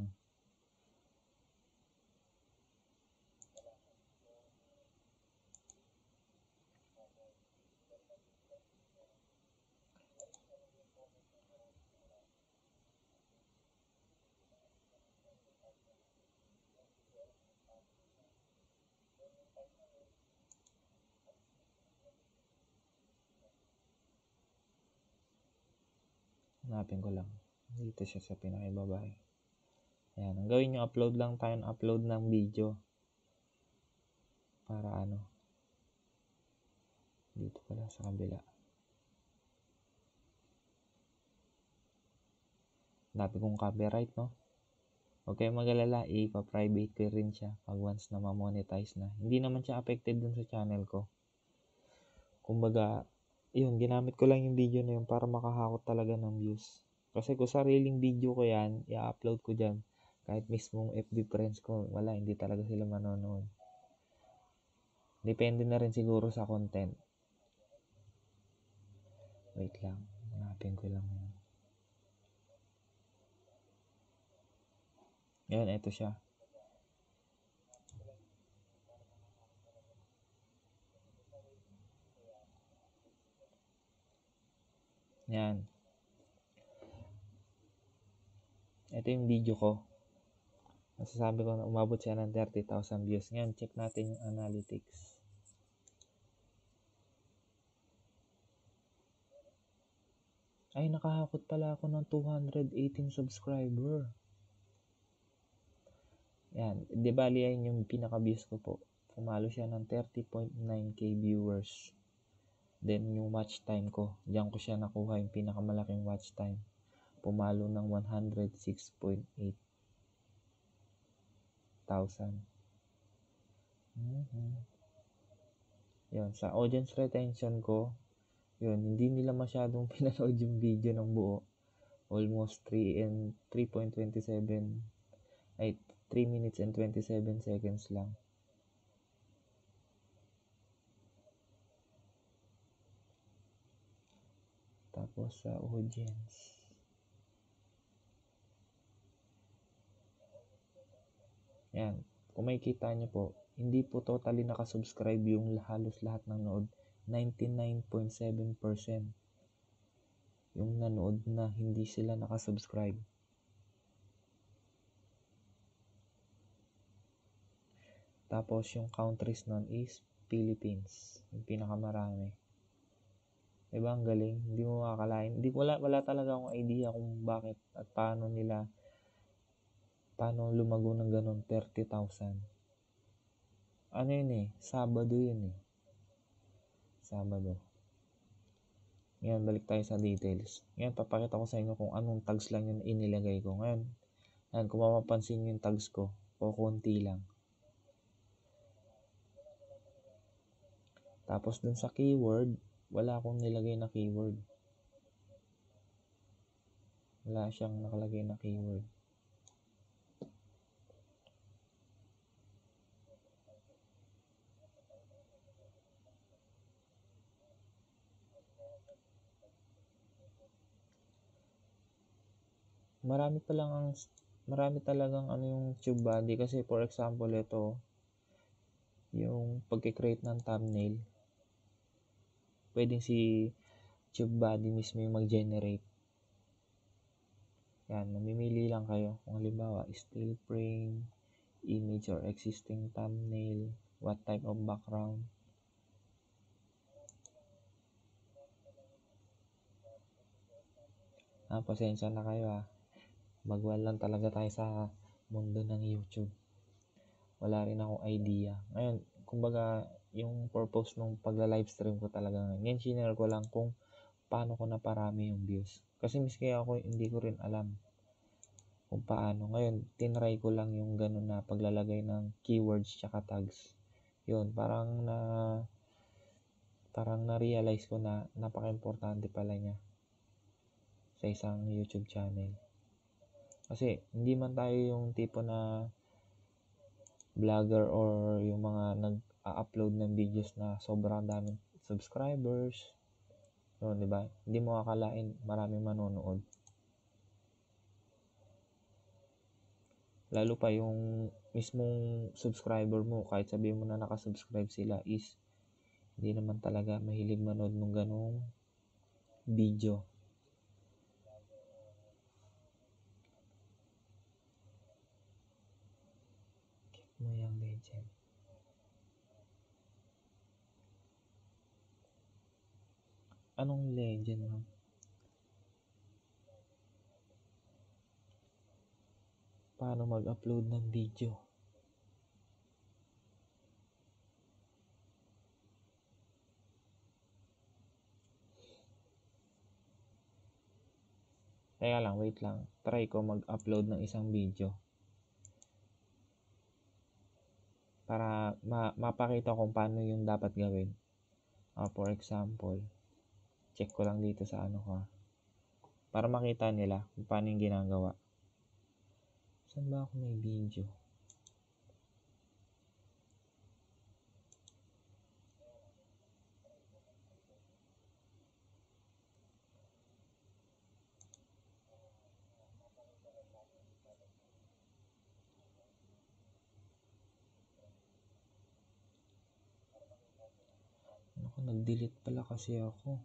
Hanapin ko lang. Dito siya sa pinakibaba. Ayan. Ang gawin nyo, upload lang tayo ng upload ng video. Para ano. Dito pala sa kabila. Hanapin kong copyright, no? Huwag kayong mag-alala, ipa-private ko rin siya pag once na ma-monetize na. Hindi naman siya affected dun sa channel ko. Kumbaga, yun, ginamit ko lang yung video na yun para makahakot talaga ng views. Kasi kung sariling video ko yan, i-upload ko dyan. Kahit mismong F B friends ko, wala, hindi talaga sila manonood. Depende na rin siguro sa content. Wait lang, hanapin ko lang yun. Ngayon, ito siya. Yan. Ito yung video ko. Masasabi ko na umabot siya ng thirty thousand views. Ngayon, check natin yung analytics. Ay, nakahakot pala ako ng two hundred eighteen subscriber. Yan. Di bali yan yung pinaka-views ko po. Pumalo siya ng thirty point nine K viewers. Then, yung watch time ko. Diyan ko siya nakuha yung pinakamalaking watch time. Pumalo ng one hundred six point eight thousand. Mm-hmm. Yun. Sa audience retention ko, yun, hindi nila masyadong pinanood yung video ng buo. Almost three and three point two seven ay three minutes and twenty-seven seconds lang. Tapos sa audience. Yan. Kung makikita nyo po, hindi po totally nakasubscribe yung halos lahat ng nood. ninety-nine point seven percent yung nanood na hindi sila nakasubscribe. Tapos yung countries nun is Philippines. Yung pinakamarami. Diba ang galing? Hindi mo makakalain. Hindi, wala, wala talaga akong idea kung bakit at paano nila paano lumago ng ganun thirty thousand. Ano yun eh? Sabado yun eh. Sabado. Ngayon, balik tayo sa details. Ngayon, papakita ko sa inyo kung anong tags lang yun inilagay ko. Ngayon, ngayon kung mapapansin yung tags ko, o konti lang. Tapos dun sa keyword, wala akong nilagay na keyword. Wala siyang nakalagay na keyword. Marami pa lang ang marami talagang ano yung tube body kasi for example ito yung pagki-create ng thumbnail, pwedeng si tube body mismo yung mag-generate. Yan, mamimili lang kayo kung halimbawa still frame, image or existing thumbnail, what type of background. Ah, pasensya na kayo ah. Bagwal lang talaga tayo sa mundo ng YouTube. Wala rin akong idea. Ngayon, kumbaga, yung purpose ng pagla-livestream ko talaga ngayon. Ngayon, sinare ko lang kung paano ko naparami yung views. Kasi miski ako, hindi ko rin alam kung paano. Ngayon, tinry ko lang yung ganun na paglalagay ng keywords tsaka tags. Yun, parang na parang na-realize ko na napaka-importante pala niya sa isang YouTube channel. Kasi hindi man tayo yung tipo na vlogger or yung mga nag mag-upload ng videos na sobrang daming subscribers. So, di ba? Hindi mo akalain maraming manonood. Lalo pa yung mismong subscriber mo, kahit sabihin mo na nakasubscribe sila, is hindi naman talaga mahilig manood ng ganong video. Keep mo yung legend. Anong legend, no? Paano mag-upload ng video? Teka lang, wait lang. Try ko mag-upload ng isang video. Para ma- mapakita kung paano yung dapat gawin. Uh, for example, check ko lang dito sa ano ko. Para makita nila kung paano yung ginagawa. Saan ba ako may video? Ako, nag-delete pala kasi ako.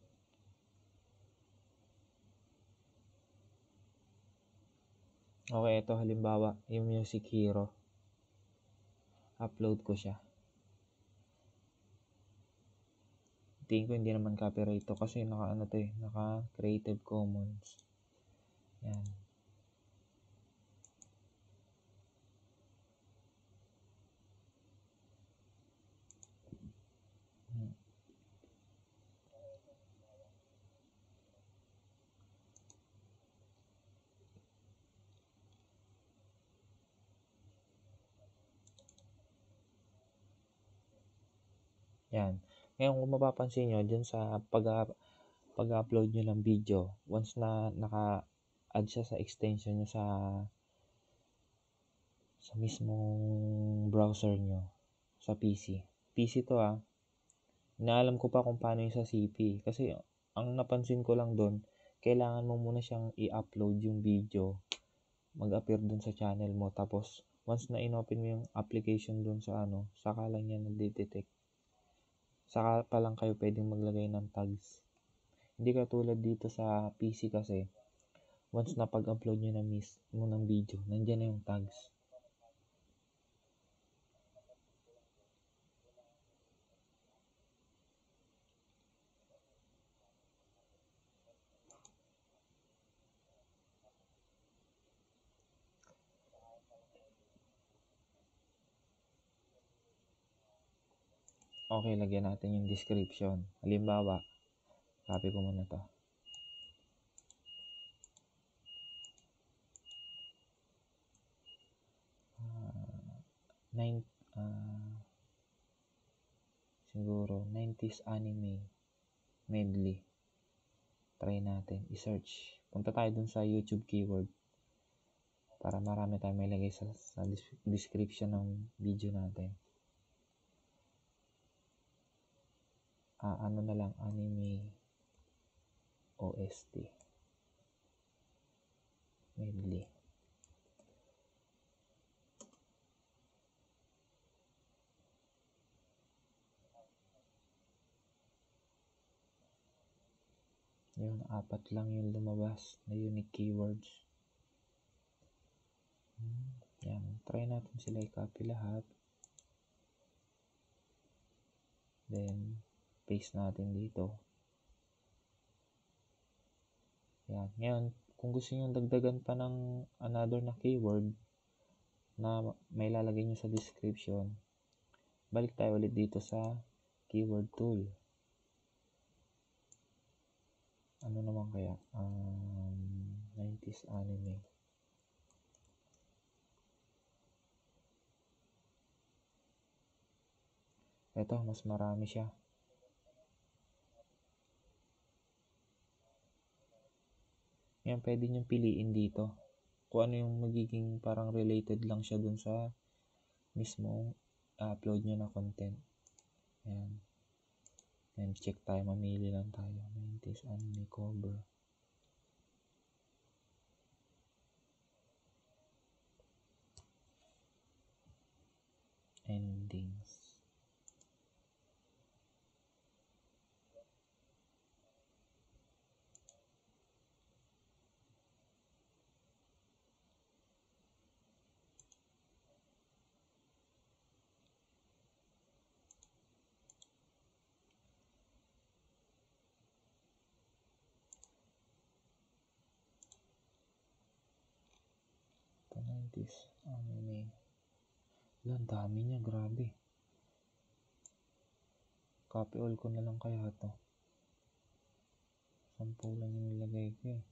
Okay, ito halimbawa, yung Music Hero. Upload ko siya. Tingin ko hindi naman copyright to kasi naka ano to eh, naka Creative Commons. Yan. Hmm. Yan. Ngayon kung mapapansin nyo, dyan sa pag- pag-upload nyo ng video, once na naka-add siya sa extension nyo sa sa mismong browser nyo, sa P C. P C to ah. Inaalam ko pa kung paano yung sa C P. Kasi ang napansin ko lang doon, kailangan mo muna siyang i-upload yung video. Mag-appear doon sa channel mo. Tapos, once na in-open mo yung application doon sa ano, saka lang yan nag-detect. Saka pa lang kayo pwedeng maglagay ng tags. Hindi katulad dito sa P C kasi, once na pag-upload nyo na miss mo ng video, nandyan na yung tags. Okay, lagyan natin yung description. Halimbawa, copy ko muna to. Uh, nine, uh, siguro, nineties anime medley. Try natin. I-search. Punta tayo dun sa YouTube keyword. Para marami tayong may lagay sa, sa description ng video natin. Ah, ano na lang, anime O S T medley. Yun, apat lang yung lumabas na unique keywords. Hmm, yan, try natin sila i-copy lahat. Then, paste natin dito. Yan. Ngayon, kung gusto nyo dagdagan pa ng another na keyword na may lalagay nyo sa description, balik tayo ulit dito sa keyword tool. Ano naman kaya? Um, nineties anime. Ito, mas marami siya. Ngayon, pwede nyo piliin dito kung ano yung magiging parang related lang siya dun sa mismong upload nyo na content. Yan. Yan, check tayo. Mamili lang tayo. nineties anime cover. Endings. nineties anime. Wala, ang dami niya, grabe. Copy all ko na lang kaya to. Sampu lang yung nilagay ko eh.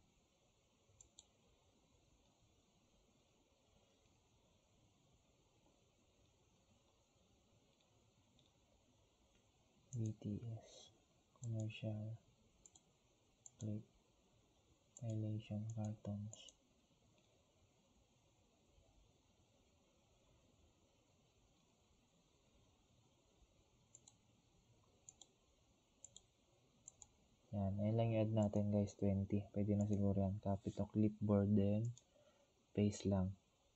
B T S commercial clip violation cartons. Yan, ayun lang i-add natin guys, twenty. Pwede na siguro yan. Copy to clipboard din. Paste lang.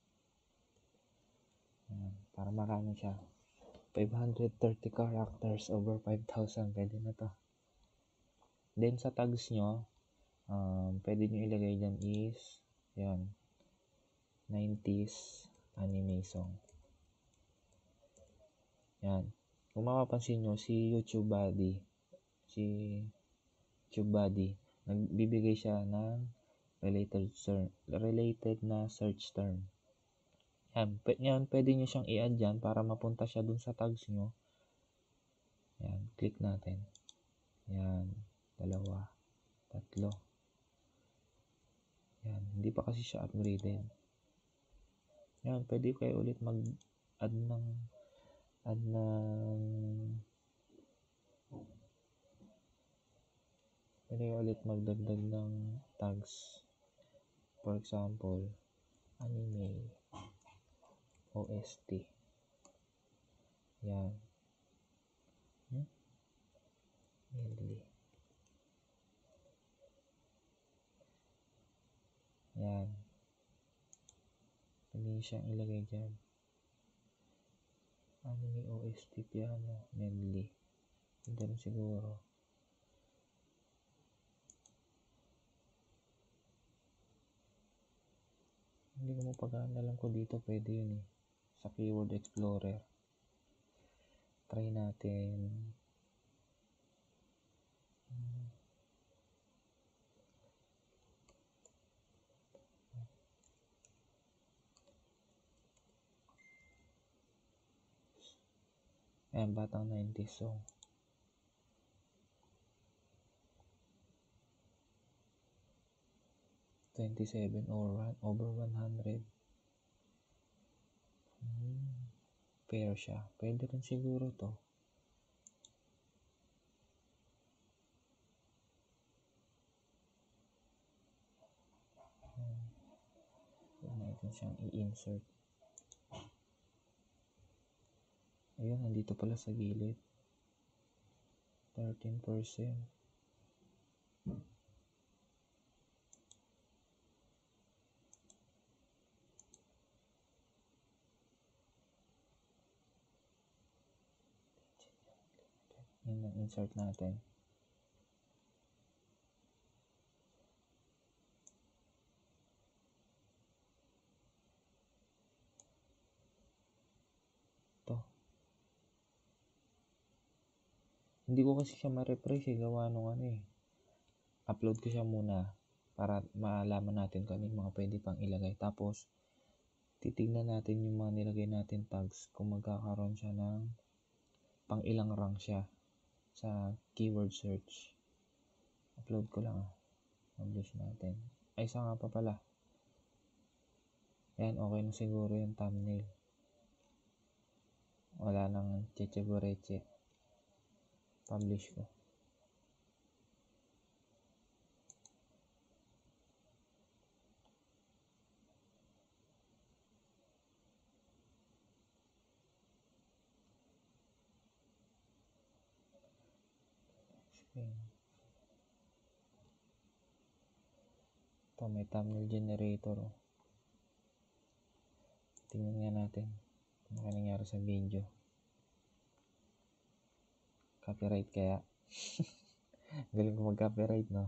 Yan, para marami siya. five hundred thirty characters over five thousand. Pwede na to. Then sa tags nyo, um, pwede nyo ilagay dyan is, yan, nineties anime song. Yan. Kung mapapansin nyo, si YouTube Buddy, si TubeBuddy, nagbibigay siya ng related related na search term. Yan, yan pwede nyo siyang i-add dyan para mapunta siya dun sa tags nyo. Yan, click natin. Yan, dalawa, tatlo. Yan, hindi pa kasi siya upgraded. Yan, pwede kayo ulit mag-add ng add ng pwede kayo ulit magdagdag ng tags. For example, anime O S T. Yan. Hmm? Medley. Yan. Pwede siyang ilagay dyan. Anime O S T piano medley. Hindi rin siguro. Hindi ko mapagana lang ko dito. Pwede yun eh. Sa Keyword Explorer. Try natin. Hmm. Ayan, batang nineties song. twenty-seven or over one hundred. Hmm. Fair siya. Pwede rin siguro to. Hmm. Pwede natin siyang i-insert. Ayun, nandito pala sa gilid. thirteen percent. Yun ang insert natin. To. Hindi ko kasi siya ma-refresh eh. Gawa nung ano eh. Upload ko siya muna para maalaman natin kung ano yung mga pwede pang ilagay. Tapos, titignan natin yung mga nilagay natin tags kung magkakaroon siya ng pang ilang rank siya sa keyword search. Upload ko lang ah. Publish natin. Ay, isa nga pa pala. Yan, okay na siguro yung thumbnail. Wala nang cheche-boreche. Publish ko. Ayan. Ito, may thumbnail generator. Oh. Tingnan nga natin ano nangyari sa video. Copyright kaya? Galing ko mag-copyright, no?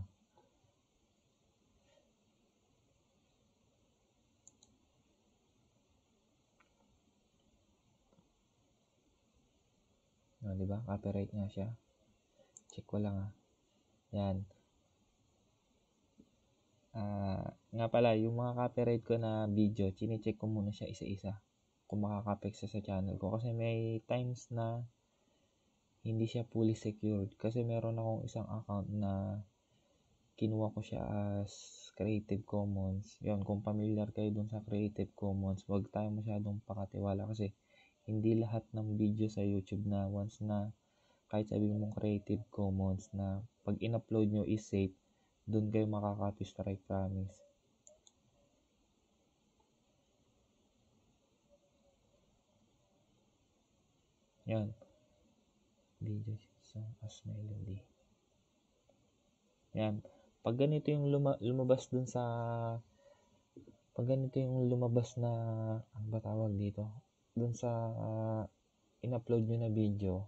No, di ba? Copyright nga siya. Check ko lang, ah. Yan. Ah, nga pala, yung mga copyright ko na video, chine-check ko muna siya isa-isa. Kung makaka-affect siya sa channel ko. Kasi may times na hindi siya fully secured. Kasi meron akong isang account na kinuha ko siya as Creative Commons. Yun, kung familiar kayo dun sa Creative Commons, wag tayo masyadong pakatiwala kasi hindi lahat ng video sa YouTube na once na kahit sabihin mong Creative Commons na pag in-upload nyo is safe, dun kayo makaka-copy strike, promise. Yan. Video song as melody. Yan. Pag ganito yung luma- lumabas dun sa pag ganito yung lumabas na ano ba tawag dito? Dun sa uh, in-upload nyo na video,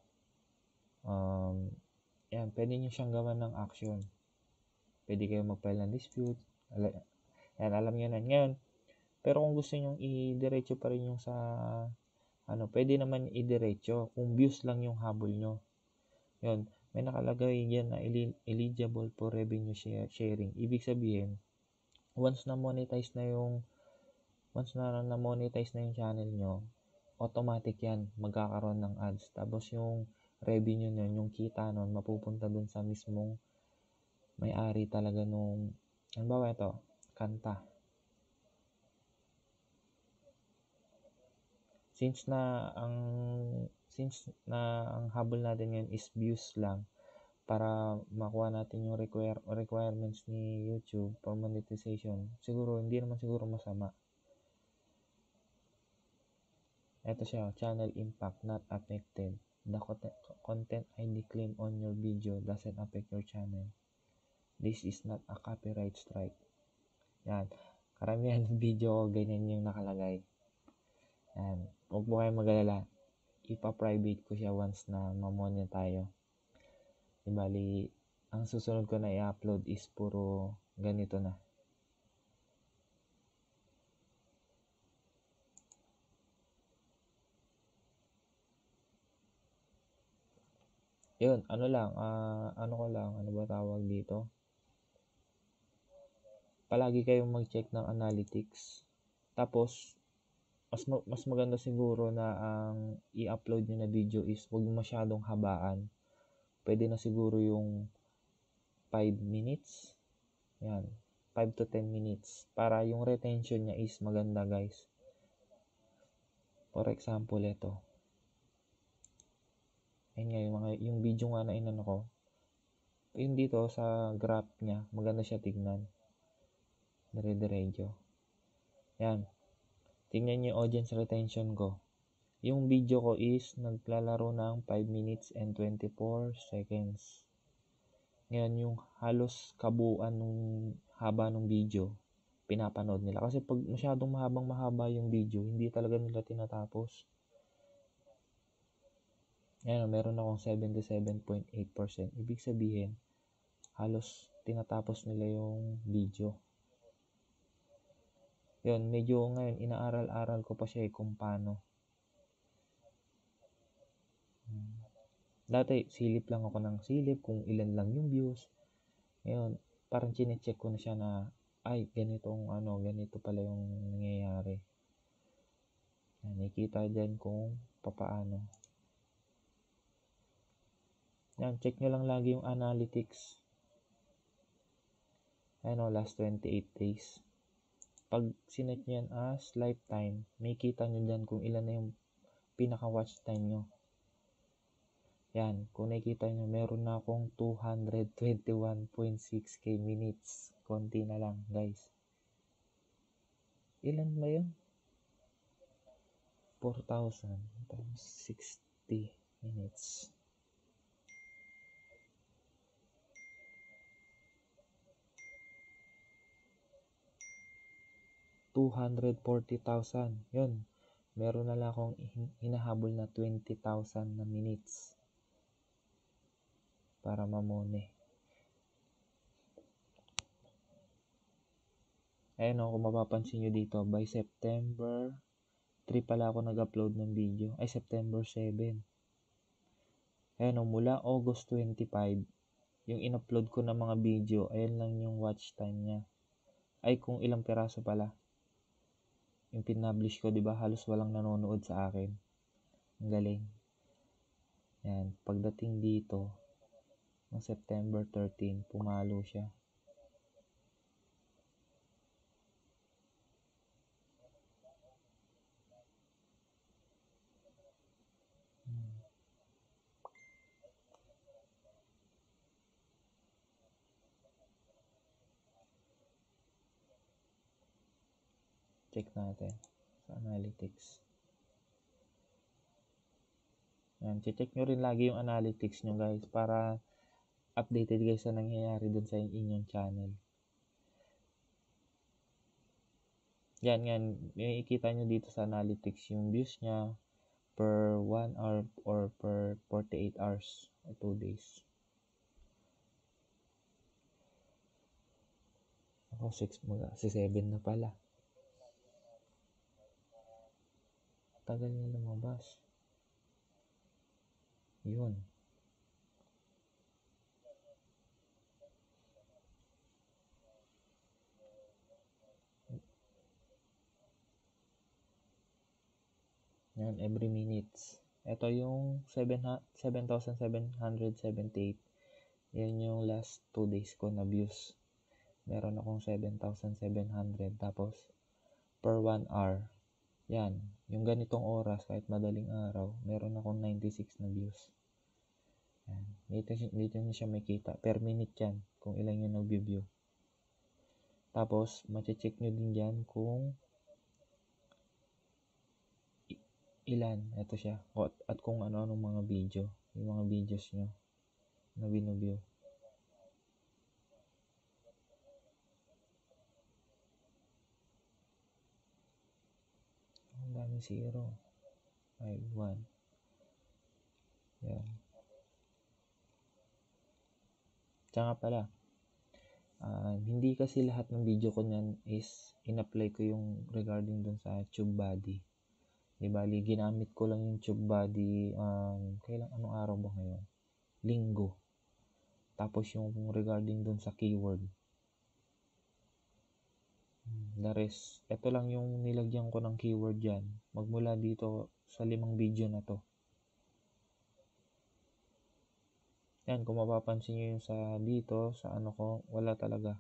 um, yan, pwede nyo siyang gawan ng action. Pwede kayo mag-file ng dispute. Yan, alam nyo na. Ngayon, pero kung gusto nyo i-diretso pa rin yung sa ano, pwede naman i-diretso kung views lang yung habol nyo. Yun, may nakalagay yan na eligible for revenue sharing. Ibig sabihin, once na monetize na yung once na na-monetize na yung channel nyo, automatic yan, magkakaroon ng ads. Tapos yung revenue nyo, yung kita nun, mapupunta dun sa mismong may-ari talaga nung, ano ba ito? Kanta. Since na ang since na ang habol natin ngayon is views lang, para makuha natin yung require, requirements ni YouTube for monetization, siguro hindi naman siguro masama. Ito siya, channel impact not affected. The content I declaim on your video doesn't affect your channel. This is not a copyright strike. Yan. Karamihan ng video ganyan yung nakalagay. Yan. Huwag mo kayong mag-alala. Ipa-private ko siya once na mamonetize tayo. Ibali, ang susunod ko na i-upload is puro ganito na. Yun, ano lang, uh, ano ko lang, ano ba tawag dito? Palagi kayong mag-check ng analytics. Tapos, mas mas maganda siguro na ang i-upload niyo na video is huwag masyadong habaan. Pwede na siguro yung five minutes. Yan, five to ten minutes para yung retention niya is maganda, guys. For example, ito. Ayun nga, yung, mga, yung video nga na inano ko, yun dito sa graph niya, maganda siya tignan. Dire-diretso. Yan. Tingnan niyo yung audience retention ko. Yung video ko is naglalaro ng five minutes and twenty-four seconds. Ngayon, yung halos kabuuan ng haba ng video, pinapanood nila. Kasi pag masyadong mahabang mahaba yung video, hindi talaga nila tinatapos. Ngayon, meron akong seventy-seven point eight percent. Ibig sabihin, halos tinatapos nila yung video. Yun, medyo ngayon, inaaral-aral ko pa siya eh, kung paano. Hmm. Dati, silip lang ako ng silip kung ilan lang yung views. Ngayon, parang chine-check ko na siya na, ay, ganitong ano, ganito pala yung nangyayari. Yan, nakikita dyan kung papaano. Yan, check nyo lang lagi yung analytics. Ano, last twenty-eight days. Pag sinet nyo yan as lifetime, may kita nyo dyan kung ilan na yung pinaka-watch time nyo. Yan, kung nakikita nyo, meron na akong two hundred twenty-one point six k minutes. Konti na lang, guys. Ilan ba yun? four thousand times sixty minutes. two hundred forty thousand. Yun, meron na lang akong hinahabol na twenty thousand na minutes para mamone. Ayun o, kung mapapansin nyo dito, by September three pala ako nag-upload ng video. Ay, September seven. Ayun o, mula August twenty-five, yung in-upload ko na mga video, ayun lang yung watch time niya. Ay, kung ilang piraso pala. Yung pinablish ko, di ba? Halos walang nanonood sa akin. Ang galing. Yan. Pagdating dito, ng September thirteen, pumalo siya. Hmm. Check natin sa analytics. Yan. Check nyo rin lagi yung analytics nyo, guys, para updated guys sa nangyayari dun sa inyong channel. Yan, yan. Makikita nyo dito sa analytics yung views niya per one hour or per forty-eight hours or two days. Ako, six mga, si seven na pala. Tagal niya lumabas. Yun. Yan, every minutes. Ito yung seven thousand seven hundred seventy-eight. Yan yung last two days ko na views. Meron akong seven thousand seven hundred. Tapos, per one hour. Yan. Yung ganitong oras, kahit madaling araw, meron akong ninety-six na views. Yan. Dito, dito nyo siya makita. Per minute yan. Kung ilan yung nag-view. Tapos, mache-check nyo din dyan kung ilan. Ito siya. At kung ano-anong mga video. Yung mga videos nyo na binuview. Ang daming zero. five, one. Yan. Tsaka pala, uh, hindi kasi lahat ng video ko nyan is in-apply ko yung regarding dun sa TubeBuddy. Di bali, ginamit ko lang yung TubeBuddy, um, kailan, anong araw ba ngayon? Linggo. Tapos yung regarding dun sa keyword. The rest, ito lang yung nilagyan ko ng keyword dyan. Magmula dito sa limang video na to. Yan, kung mapapansin nyo yung sa dito, sa ano ko, wala talaga.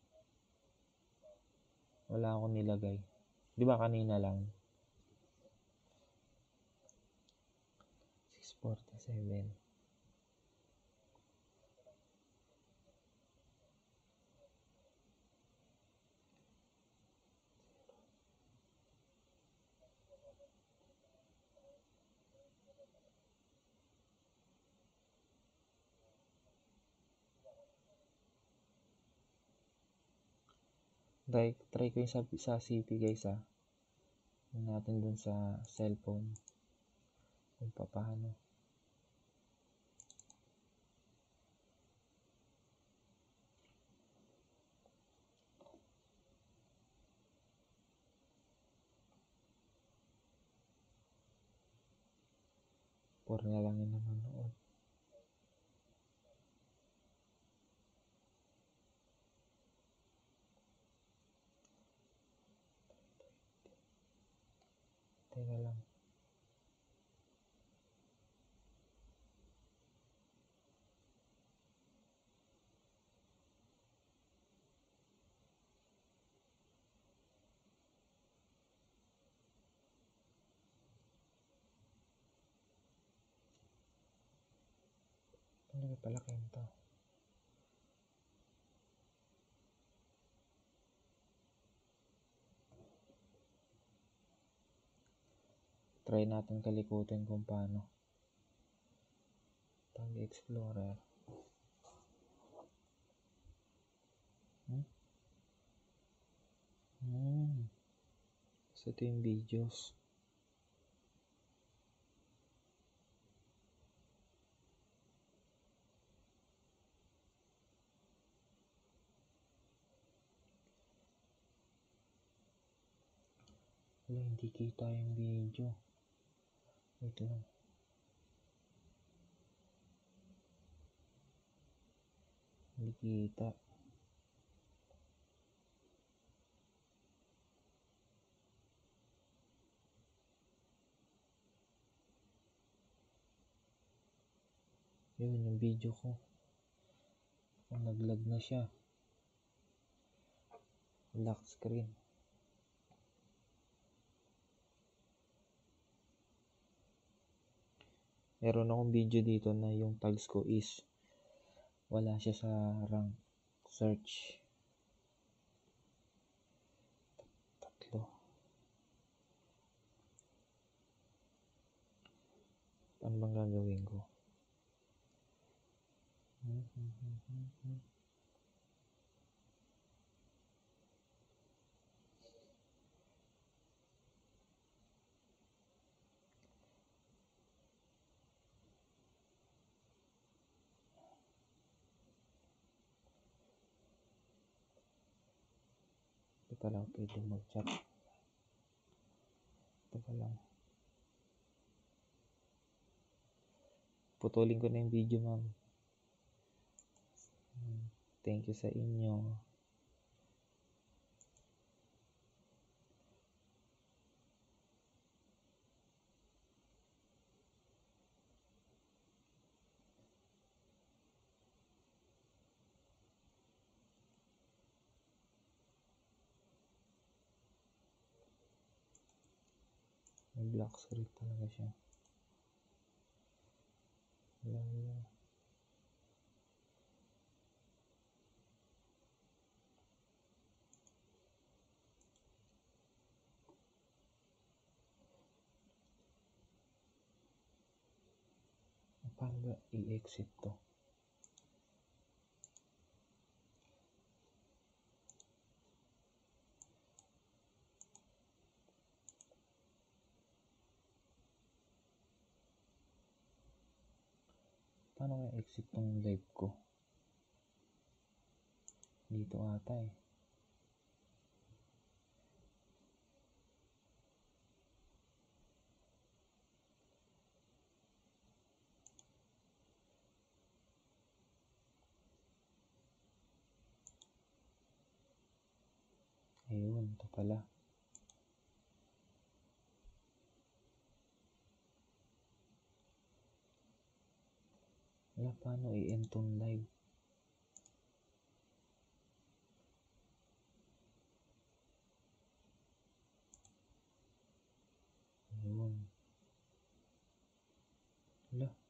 Wala akong nilagay. Di ba kanina lang? six forty-seven. Try, try ko yung sa, sa C P guys ha. Yung natin dun sa cellphone. Kung paano. Puro na lang yung nanonood. Teka lang. Ano ba pala kento? Try natin kalikutin kung paano. Tag Explorer. Hmm? Hmm. ito yung videos. Wala, hindi kita yung video. Wait lang. Hindi kita. Yun, yung video ko. Oh, naglag na siya. Lock screen. Meron akong video dito na yung tags ko is wala siya sa rank search. Tatlo. Ano bang gagawin ko? Hindi pala ako pwede mag-chat. Teka lang. Putulin ko na yung video, ma'am. Thank you sa inyo. May black screen talaga siya. Wala, wala. Paano ba i-exit to? Paano nga exit tong live ko? Dito ata eh. Ayun, ito pala. Wala, paano i-end tong live? Ayun. Wala.